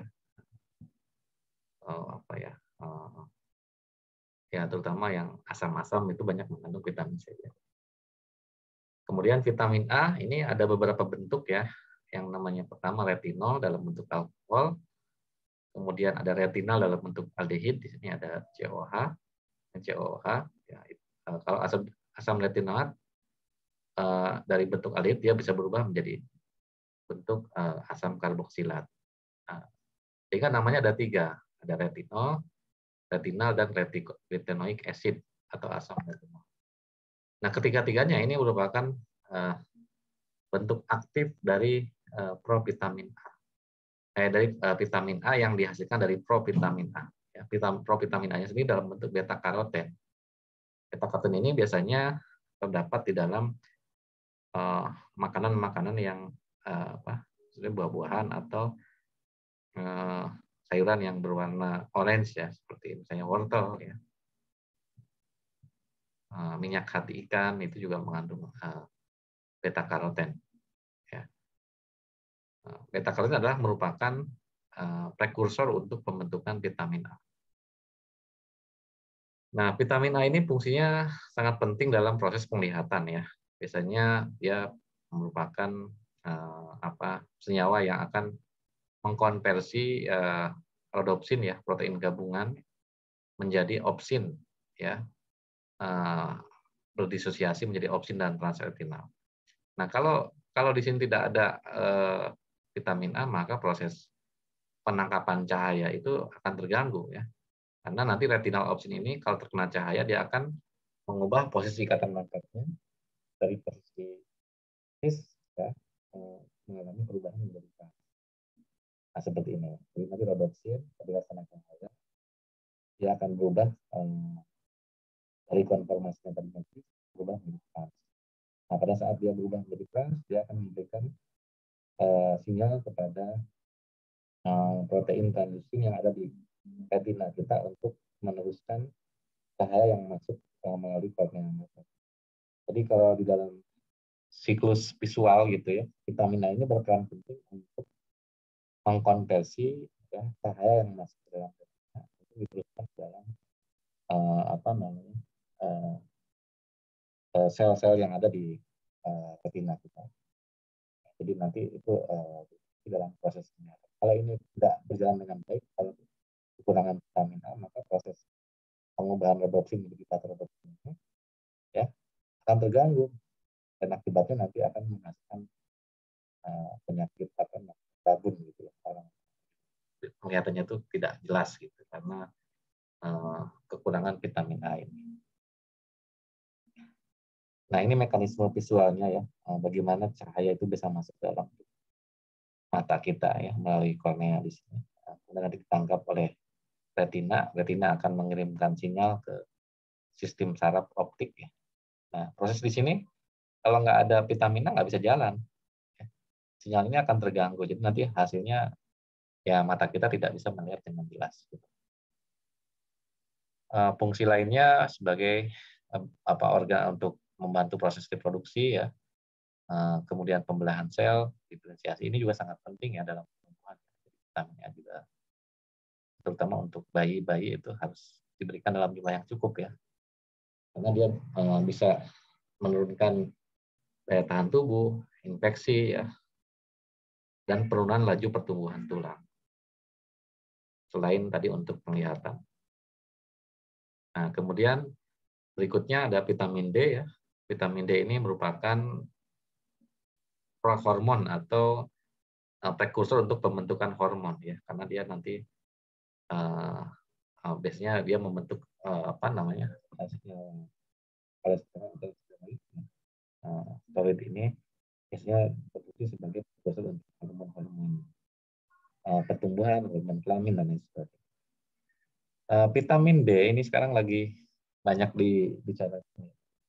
Oh, apa ya? Oh, ya terutama yang asam-asam itu banyak mengandung vitamin C ya. Kemudian vitamin A ini ada beberapa bentuk ya. Yang namanya pertama retinol dalam bentuk alkohol. Kemudian ada retinal dalam bentuk aldehid. Di sini ada C O H. C O H. Ya, kalau asam asam retinoat dari bentuk aldehid dia bisa berubah menjadi bentuk asam karboksilat. Nah, sehingga namanya ada tiga. Ada retinol, retinal, dan retinoic acid atau asam retinol. Nah, ketiga-tiganya ini merupakan uh, bentuk aktif dari uh, provitamin A. Eh, dari uh, vitamin A yang dihasilkan dari provitamin A. Ya, provitamin A-nya sendiri dalam bentuk beta karoten. Beta karoten ini biasanya terdapat di dalam makanan-makanan uh, yang uh, apa, buah-buahan atau uh, sayuran yang berwarna orange ya, seperti misalnya wortel ya. Uh, minyak hati ikan itu juga mengandung uh, beta karoten. Ya. Beta karoten adalah merupakan uh, prekursor untuk pembentukan vitamin A. Nah, vitamin A ini fungsinya sangat penting dalam proses penglihatan ya. Biasanya dia merupakan uh, apa senyawa yang akan mengkonversi uh, rhodopsin ya, protein gabungan menjadi opsin ya. Uh, berdisosiasi menjadi opsin dan transretinal. Nah, kalau kalau di sini tidak ada uh, vitamin A, maka proses penangkapan cahaya itu akan terganggu ya. Karena nanti retinal opsin ini kalau terkena cahaya dia akan mengubah posisi ikatan magnetiknya dari posisi cis ya, mengalami perubahan menjadi trans. Nah, seperti ini. Jadi nanti rhodopsin ketika kena cahaya dia akan berubah um, dari konformasinya tadi nanti berubah menjadi trans. Nah, pada saat dia berubah menjadi trans, dia akan memberikan uh, sinyal kepada uh, protein transisin yang ada di retina kita untuk meneruskan cahaya yang masuk uh, melalui kornea mata. Jadi kalau di dalam siklus visual gitu ya, vitamin A ini berperan penting untuk mengkonversi ya, cahaya yang masuk ke dalam retina itu diteruskan ke dalam uh, apa namanya uh, sel-sel yang ada di uh, retina kita. Jadi nanti itu uh, di dalam prosesnya. Kalau ini tidak berjalan dengan baik, kalau kekurangan vitamin A, maka proses pengubahan rhodopsin menjadi patrobopsin ya akan terganggu dan akibatnya nanti akan menghasilkan uh, penyakit apa rabun gitu ya. Orang kelihatannya itu tidak jelas gitu karena uh, kekurangan vitamin A ini. Nah, ini mekanisme visualnya ya, bagaimana cahaya itu bisa masuk dalam mata kita ya melalui kornea di sini. Kemudian nanti ditangkap oleh retina, retina akan mengirimkan sinyal ke sistem saraf optik ya. Nah, proses di sini kalau nggak ada vitamin A nggak bisa jalan. Sinyal ini akan terganggu, jadi nanti hasilnya ya mata kita tidak bisa melihat dengan jelas. Fungsi lainnya sebagai apa organ untuk membantu proses reproduksi ya, kemudian pembelahan sel, diferensiasi ini juga sangat penting ya dalam pertumbuhan. Vitamin A juga terutama untuk bayi-bayi itu harus diberikan dalam jumlah yang cukup ya, karena dia bisa menurunkan daya tahan tubuh, infeksi ya, dan penurunan laju pertumbuhan tulang. Selain tadi untuk penglihatan. Nah, kemudian berikutnya ada vitamin D ya. Vitamin D ini merupakan prohormon atau prekursor untuk pembentukan hormon ya, karena dia nanti uh, uh, biasanya dia membentuk uh, apa namanya kolesterol atau steroid. Uh, steroid ini biasanya berfungsi sebagai prekursor untuk hormon-hormon uh, pertumbuhan, hormon kelamin dan lain sebagainya. Uh, vitamin D ini sekarang lagi banyak dibicarakan.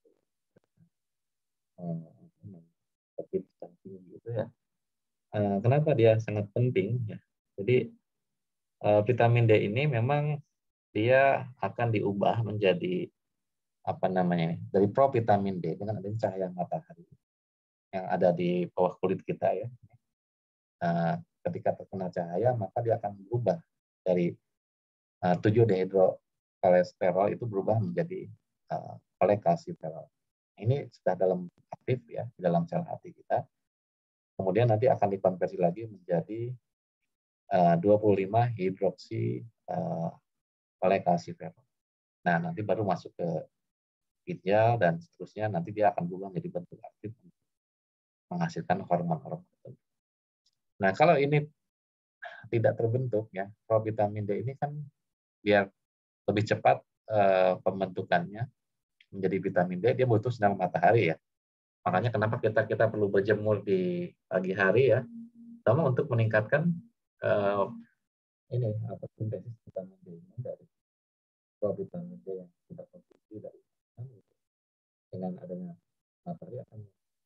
Uh, seperti vitamin gitu ya. Uh, kenapa dia sangat penting? Ya. Jadi uh, vitamin D ini memang dia akan diubah menjadi apa namanya dari provitamin D dengan adanya cahaya matahari yang ada di bawah kulit kita ya. Uh, ketika terkena cahaya maka dia akan berubah dari uh, tujuh dehidrokolesterol itu berubah menjadi uh, kolekalsiferol. Ini sudah dalam aktif ya di dalam sel hati kita. Kemudian nanti akan dikonversi lagi menjadi uh, dua puluh lima hidroksi uh, kolekalsiferol. Nah, nanti baru masuk ke ginjal dan seterusnya nanti dia akan berubah menjadi bentuk aktif menghasilkan hormon-hormon. Nah, kalau ini tidak terbentuk ya, provitamin D ini kan biar lebih cepat uh, pembentukannya menjadi vitamin D, dia butuh sinar matahari ya. Makanya kenapa kita kita perlu berjemur di pagi hari ya, terutama untuk meningkatkan uh, ini apa sintesis vitamin D ini dari provitamin D yang kita konsumsi dari dengan adanya matahari akan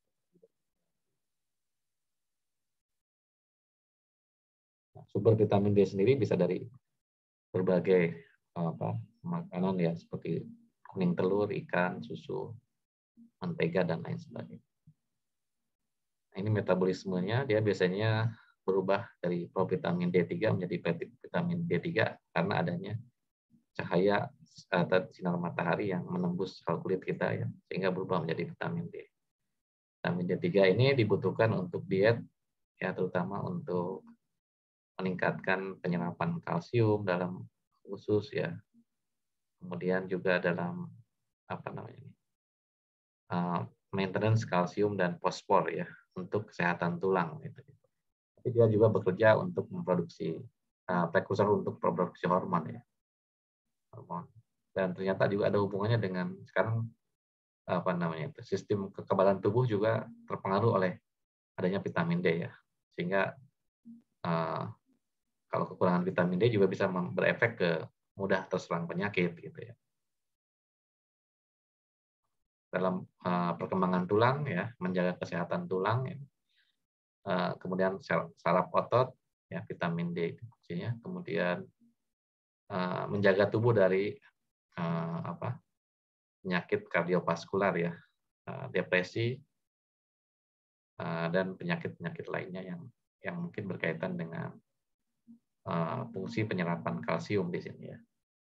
nah, sumber vitamin D sendiri bisa dari berbagai apa makanan ya seperti kuning telur, ikan, susu, mentega dan lain sebagainya. Nah, ini metabolismenya dia biasanya berubah dari provitamin D tiga menjadi vitamin D tiga karena adanya cahaya atau sinar matahari yang menembus sel kulit kita ya sehingga berubah menjadi vitamin D. Vitamin D tiga ini dibutuhkan untuk diet ya terutama untuk meningkatkan penyerapan kalsium dalam usus ya. Kemudian juga dalam apa namanya ini? Uh, maintenance kalsium dan fosfor ya untuk kesehatan tulang gitu. Tapi dia juga bekerja untuk memproduksi uh, prekursor untuk produksi hormon ya. Hormon. Dan ternyata juga ada hubungannya dengan sekarang apa namanya itu sistem kekebalan tubuh juga terpengaruh oleh adanya vitamin D ya. Sehingga uh, kalau kekurangan vitamin D juga bisa berefek ke mudah terserang penyakit gitu ya. Dalam uh, perkembangan tulang ya, menjaga kesehatan tulang ya. Uh, kemudian saraf otot ya vitamin D itu fungsinya. Kemudian uh, menjaga tubuh dari uh, apa? penyakit kardiovaskular ya, uh, depresi uh, dan penyakit-penyakit lainnya yang yang mungkin berkaitan dengan uh, fungsi penyerapan kalsium di sini ya.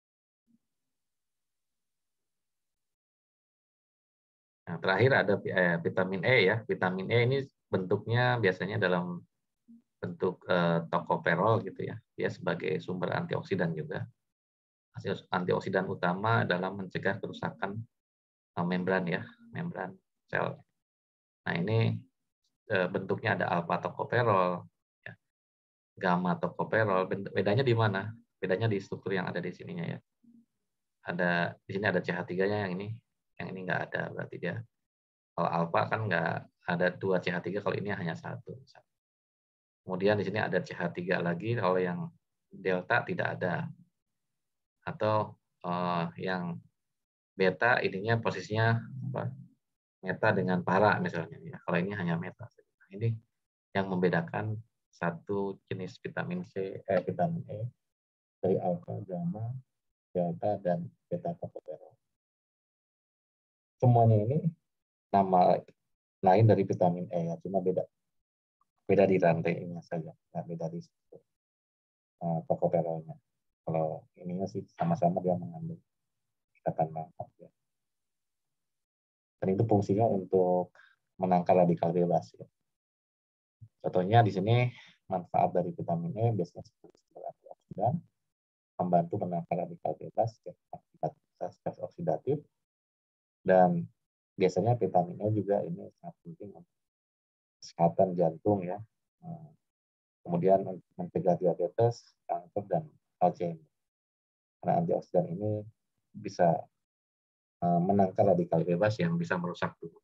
Nah, terakhir ada eh, vitamin E ya. Vitamin E ini bentuknya biasanya dalam bentuk eh, tokoferol gitu ya. Dia sebagai sumber antioksidan juga. Antioksidan utama dalam mencegah kerusakan eh, membran ya, membran sel. Nah, ini eh, bentuknya ada alfa tokoferol, ya, gamma tokoferol. Bedanya di mana? Bedanya di struktur yang ada di sininya ya. Ada di sini ada C H tiga-nya yang ini, yang ini nggak ada berarti dia. Kalau alfa kan nggak ada dua C H tiga, kalau ini hanya satu. Kemudian di sini ada C H tiga lagi, kalau yang delta tidak ada. Atau uh, yang beta ininya posisinya apa, meta dengan para misalnya. Ya. Kalau ini hanya meta. Nah, ini yang membedakan satu jenis vitamin C, eh, vitamin E dari alfa, gamma, delta, dan beta tokoferol. Semuanya ini nama lain dari vitamin E ya, cuma beda beda di rantainya saja, nah, beda di uh, tokoferolnya. Kalau ininya sih sama-sama dia mengandung ikatan manfaat ya. Dan itu fungsinya untuk menangkal radikal bebas ya. Contohnya di sini manfaat dari vitamin E biasanya seperti antioksidan, membantu menangkal radikal bebas ya, aktivitas stres oksidatif, dan biasanya vitamin E juga ini sangat penting untuk kesehatan jantung ya. Kemudian mencegah diabetes, kanker, dan Alzheimer. Karena antioksidan ini bisa menangkal radikal bebas yang bisa merusak tubuh.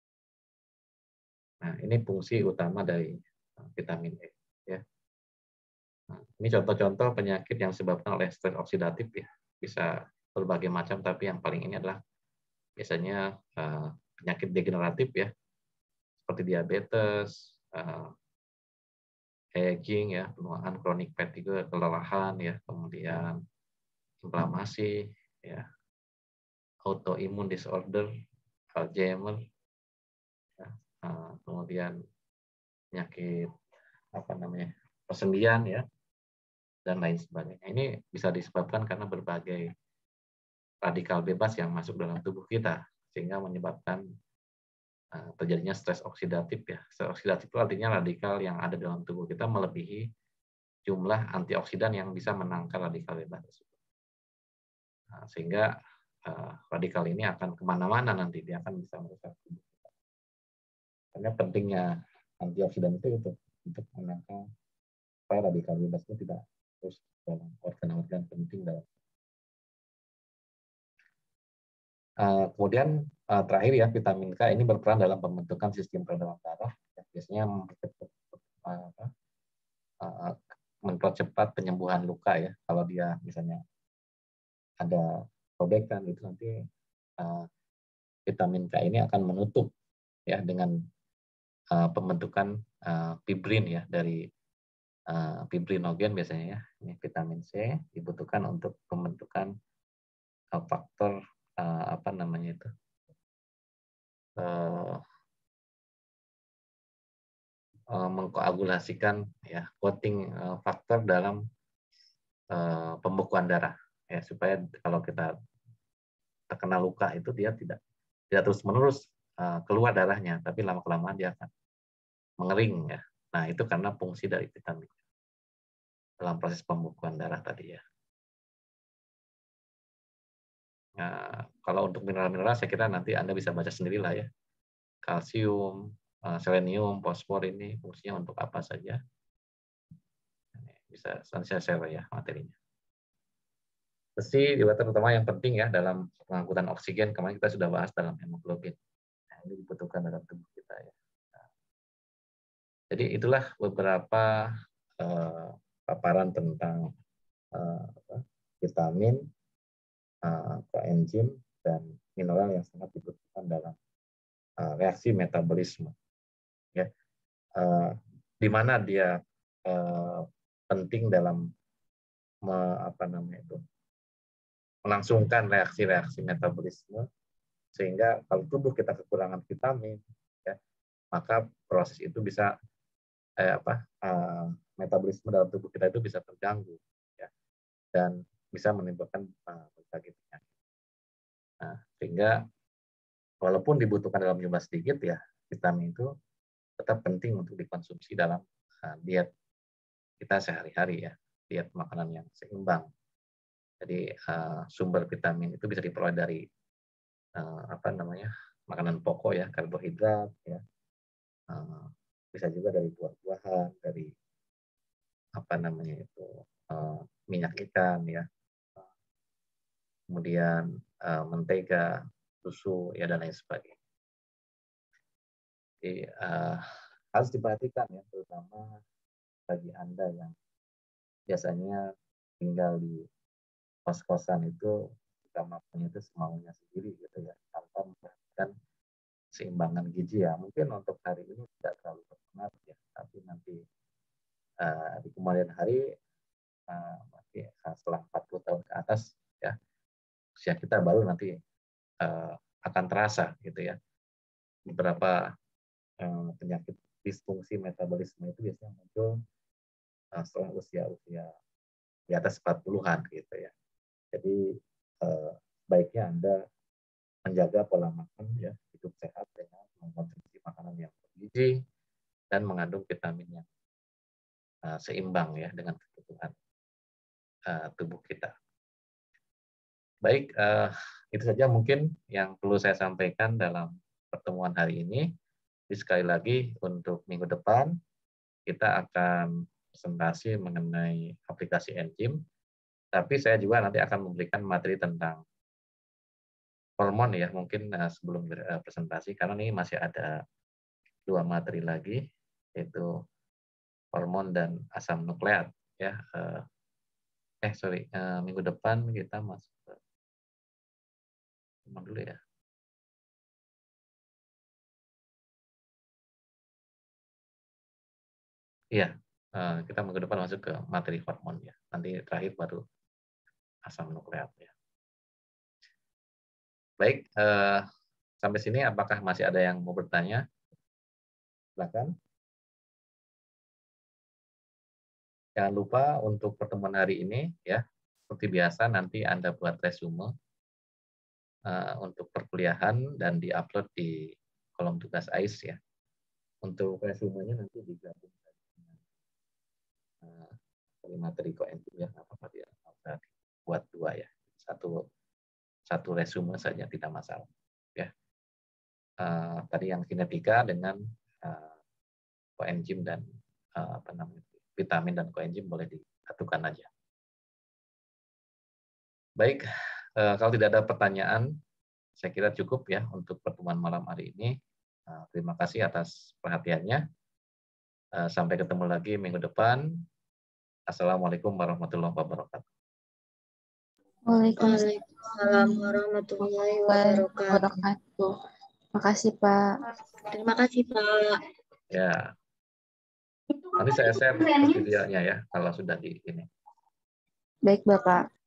Nah, ini fungsi utama dari vitamin E. Ya. Nah, ini contoh-contoh penyakit yang disebabkan oleh stres oksidatif ya. bisa berbagai macam, tapi yang paling ini adalah biasanya uh, penyakit degeneratif ya, seperti diabetes, uh, aging ya, penuaan kronik fatigue, kelelahan ya, kemudian inflamasi ya, autoimmune disorder, Alzheimer, ya, uh, kemudian penyakit apa namanya persendian ya, dan lain sebagainya. Ini bisa disebabkan karena berbagai radikal bebas yang masuk dalam tubuh kita, sehingga menyebabkan uh, terjadinya stres oksidatif ya. Stres oksidatif itu artinya radikal yang ada dalam tubuh kita melebihi jumlah antioksidan yang bisa menangkal radikal bebas tersebut. Nah, sehingga uh, radikal ini akan kemana-mana nanti, dia akan bisa merusak tubuh kita. Karena pentingnya antioksidan itu untuk, untuk menangkal supaya radikal bebas itu tidak terus dalam organ-organ penting dalam. Uh, kemudian uh, terakhir ya, vitamin K ini berperan dalam pembentukan sistem peredaran darah. Ya, biasanya mempercepat, uh, uh, mempercepat penyembuhan luka ya. Kalau dia misalnya ada robekan itu nanti uh, vitamin K ini akan menutup ya dengan uh, pembentukan uh, fibrin ya dari uh, fibrinogen biasanya ya. Ini vitamin C dibutuhkan untuk pembentukan uh, faktor uh, apa namanya itu uh, uh, mengkoagulasikan ya coating uh, faktor dalam uh, pembekuan darah ya, supaya kalau kita terkena luka itu dia tidak tidak terus menerus uh, keluar darahnya, tapi lama kelamaan dia akan mengering ya. Nah, itu karena fungsi dari vitamin dalam proses pembekuan darah tadi ya. Nah, kalau untuk mineral-mineral saya kira nanti Anda bisa baca sendiri lah ya. Kalsium, selenium, fosfor ini fungsinya untuk apa saja. Bisa nanti saya share ya materinya. Besi juga terutama yang penting ya dalam pengangkutan oksigen, kemarin kita sudah bahas dalam hemoglobin. Nah, ini dibutuhkan dalam tubuh kita ya. Nah, jadi itulah beberapa uh, paparan tentang uh, vitamin, uh, koenzim, dan mineral yang sangat dibutuhkan dalam uh, reaksi metabolisme. Ya, uh, di mana dia uh, penting dalam me, apa namanya itu melangsungkan reaksi-reaksi metabolisme, sehingga kalau tubuh kita kekurangan vitamin, ya, maka proses itu bisa eh, apa uh, metabolisme dalam tubuh kita itu bisa terganggu, ya, dan bisa menimbulkan uh, berbagai penyakit. Nah, sehingga walaupun dibutuhkan dalam jumlah sedikit, ya, vitamin itu tetap penting untuk dikonsumsi dalam uh, diet kita sehari-hari ya, diet makanan yang seimbang. Jadi uh, sumber vitamin itu bisa diperoleh dari uh, apa namanya makanan pokok ya, karbohidrat ya, uh, bisa juga dari buah-buahan, dari apa namanya itu uh, minyak ikan ya, uh, kemudian uh, mentega, susu ya, dan lain sebagainya. Jadi uh, harus diperhatikan ya, terutama bagi Anda yang biasanya tinggal di kos-kosan itu jika makannya itu semaunya sendiri gitu ya, tanpa memperhatikan keseimbangan gizi ya. Mungkin untuk hari ini tidak terlalu berpengaruh ya, tapi nanti uh, di kemudian hari uh, masih uh, setelah empat puluh tahun ke atas ya, usia kita baru nanti uh, akan terasa gitu ya. Beberapa uh, penyakit disfungsi metabolisme itu biasanya muncul uh, setelah usia-usia di atas empat puluhan gitu ya. Jadi eh, baiknya Anda menjaga pola makan ya, hidup sehat dengan mengkonsumsi makanan yang bergizi dan mengandung vitamin yang uh, seimbang ya dengan kebutuhan uh, tubuh kita. Baik, uh, itu saja mungkin yang perlu saya sampaikan dalam pertemuan hari ini. Jadi sekali lagi untuk minggu depan kita akan presentasi mengenai aplikasi enzim. Tapi saya juga nanti akan memberikan materi tentang hormon ya, mungkin uh, sebelum uh, presentasi, karena ini masih ada dua materi lagi, yaitu hormon dan asam nukleat ya. Uh, eh sorry, uh, minggu depan kita masuk Tunggu dulu ya. Iya, kita minggu depan masuk ke materi hormon ya. Nanti terakhir baru asam nukleat ya. Baik, eh, sampai sini apakah masih ada yang mau bertanya? Silakan. Jangan lupa untuk pertemuan hari ini ya, seperti biasa nanti Anda buat resume uh, untuk perkuliahan dan diupload di kolom tugas A I S ya. Untuk resumenya nanti digabung dengan uh, materi koenzim ya, apa-apa dia buat dua ya, satu satu resume saja tidak masalah ya. Uh, tadi yang kinetika dengan uh, koenzim dan uh, apa namanya vitamin dan koenzim boleh disatukan aja. Baik, uh, kalau tidak ada pertanyaan, saya kira cukup ya untuk pertemuan malam hari ini. Uh, terima kasih atas perhatiannya. Uh, sampai ketemu lagi minggu depan. Assalamualaikum warahmatullahi wabarakatuh. Waalaikumsalam warahmatullahi wabarakatuh. Terima kasih, Pak. Terima kasih, Pak. Ya. Nanti saya share videonya ya kalau sudah di ini. Baik, Bapak.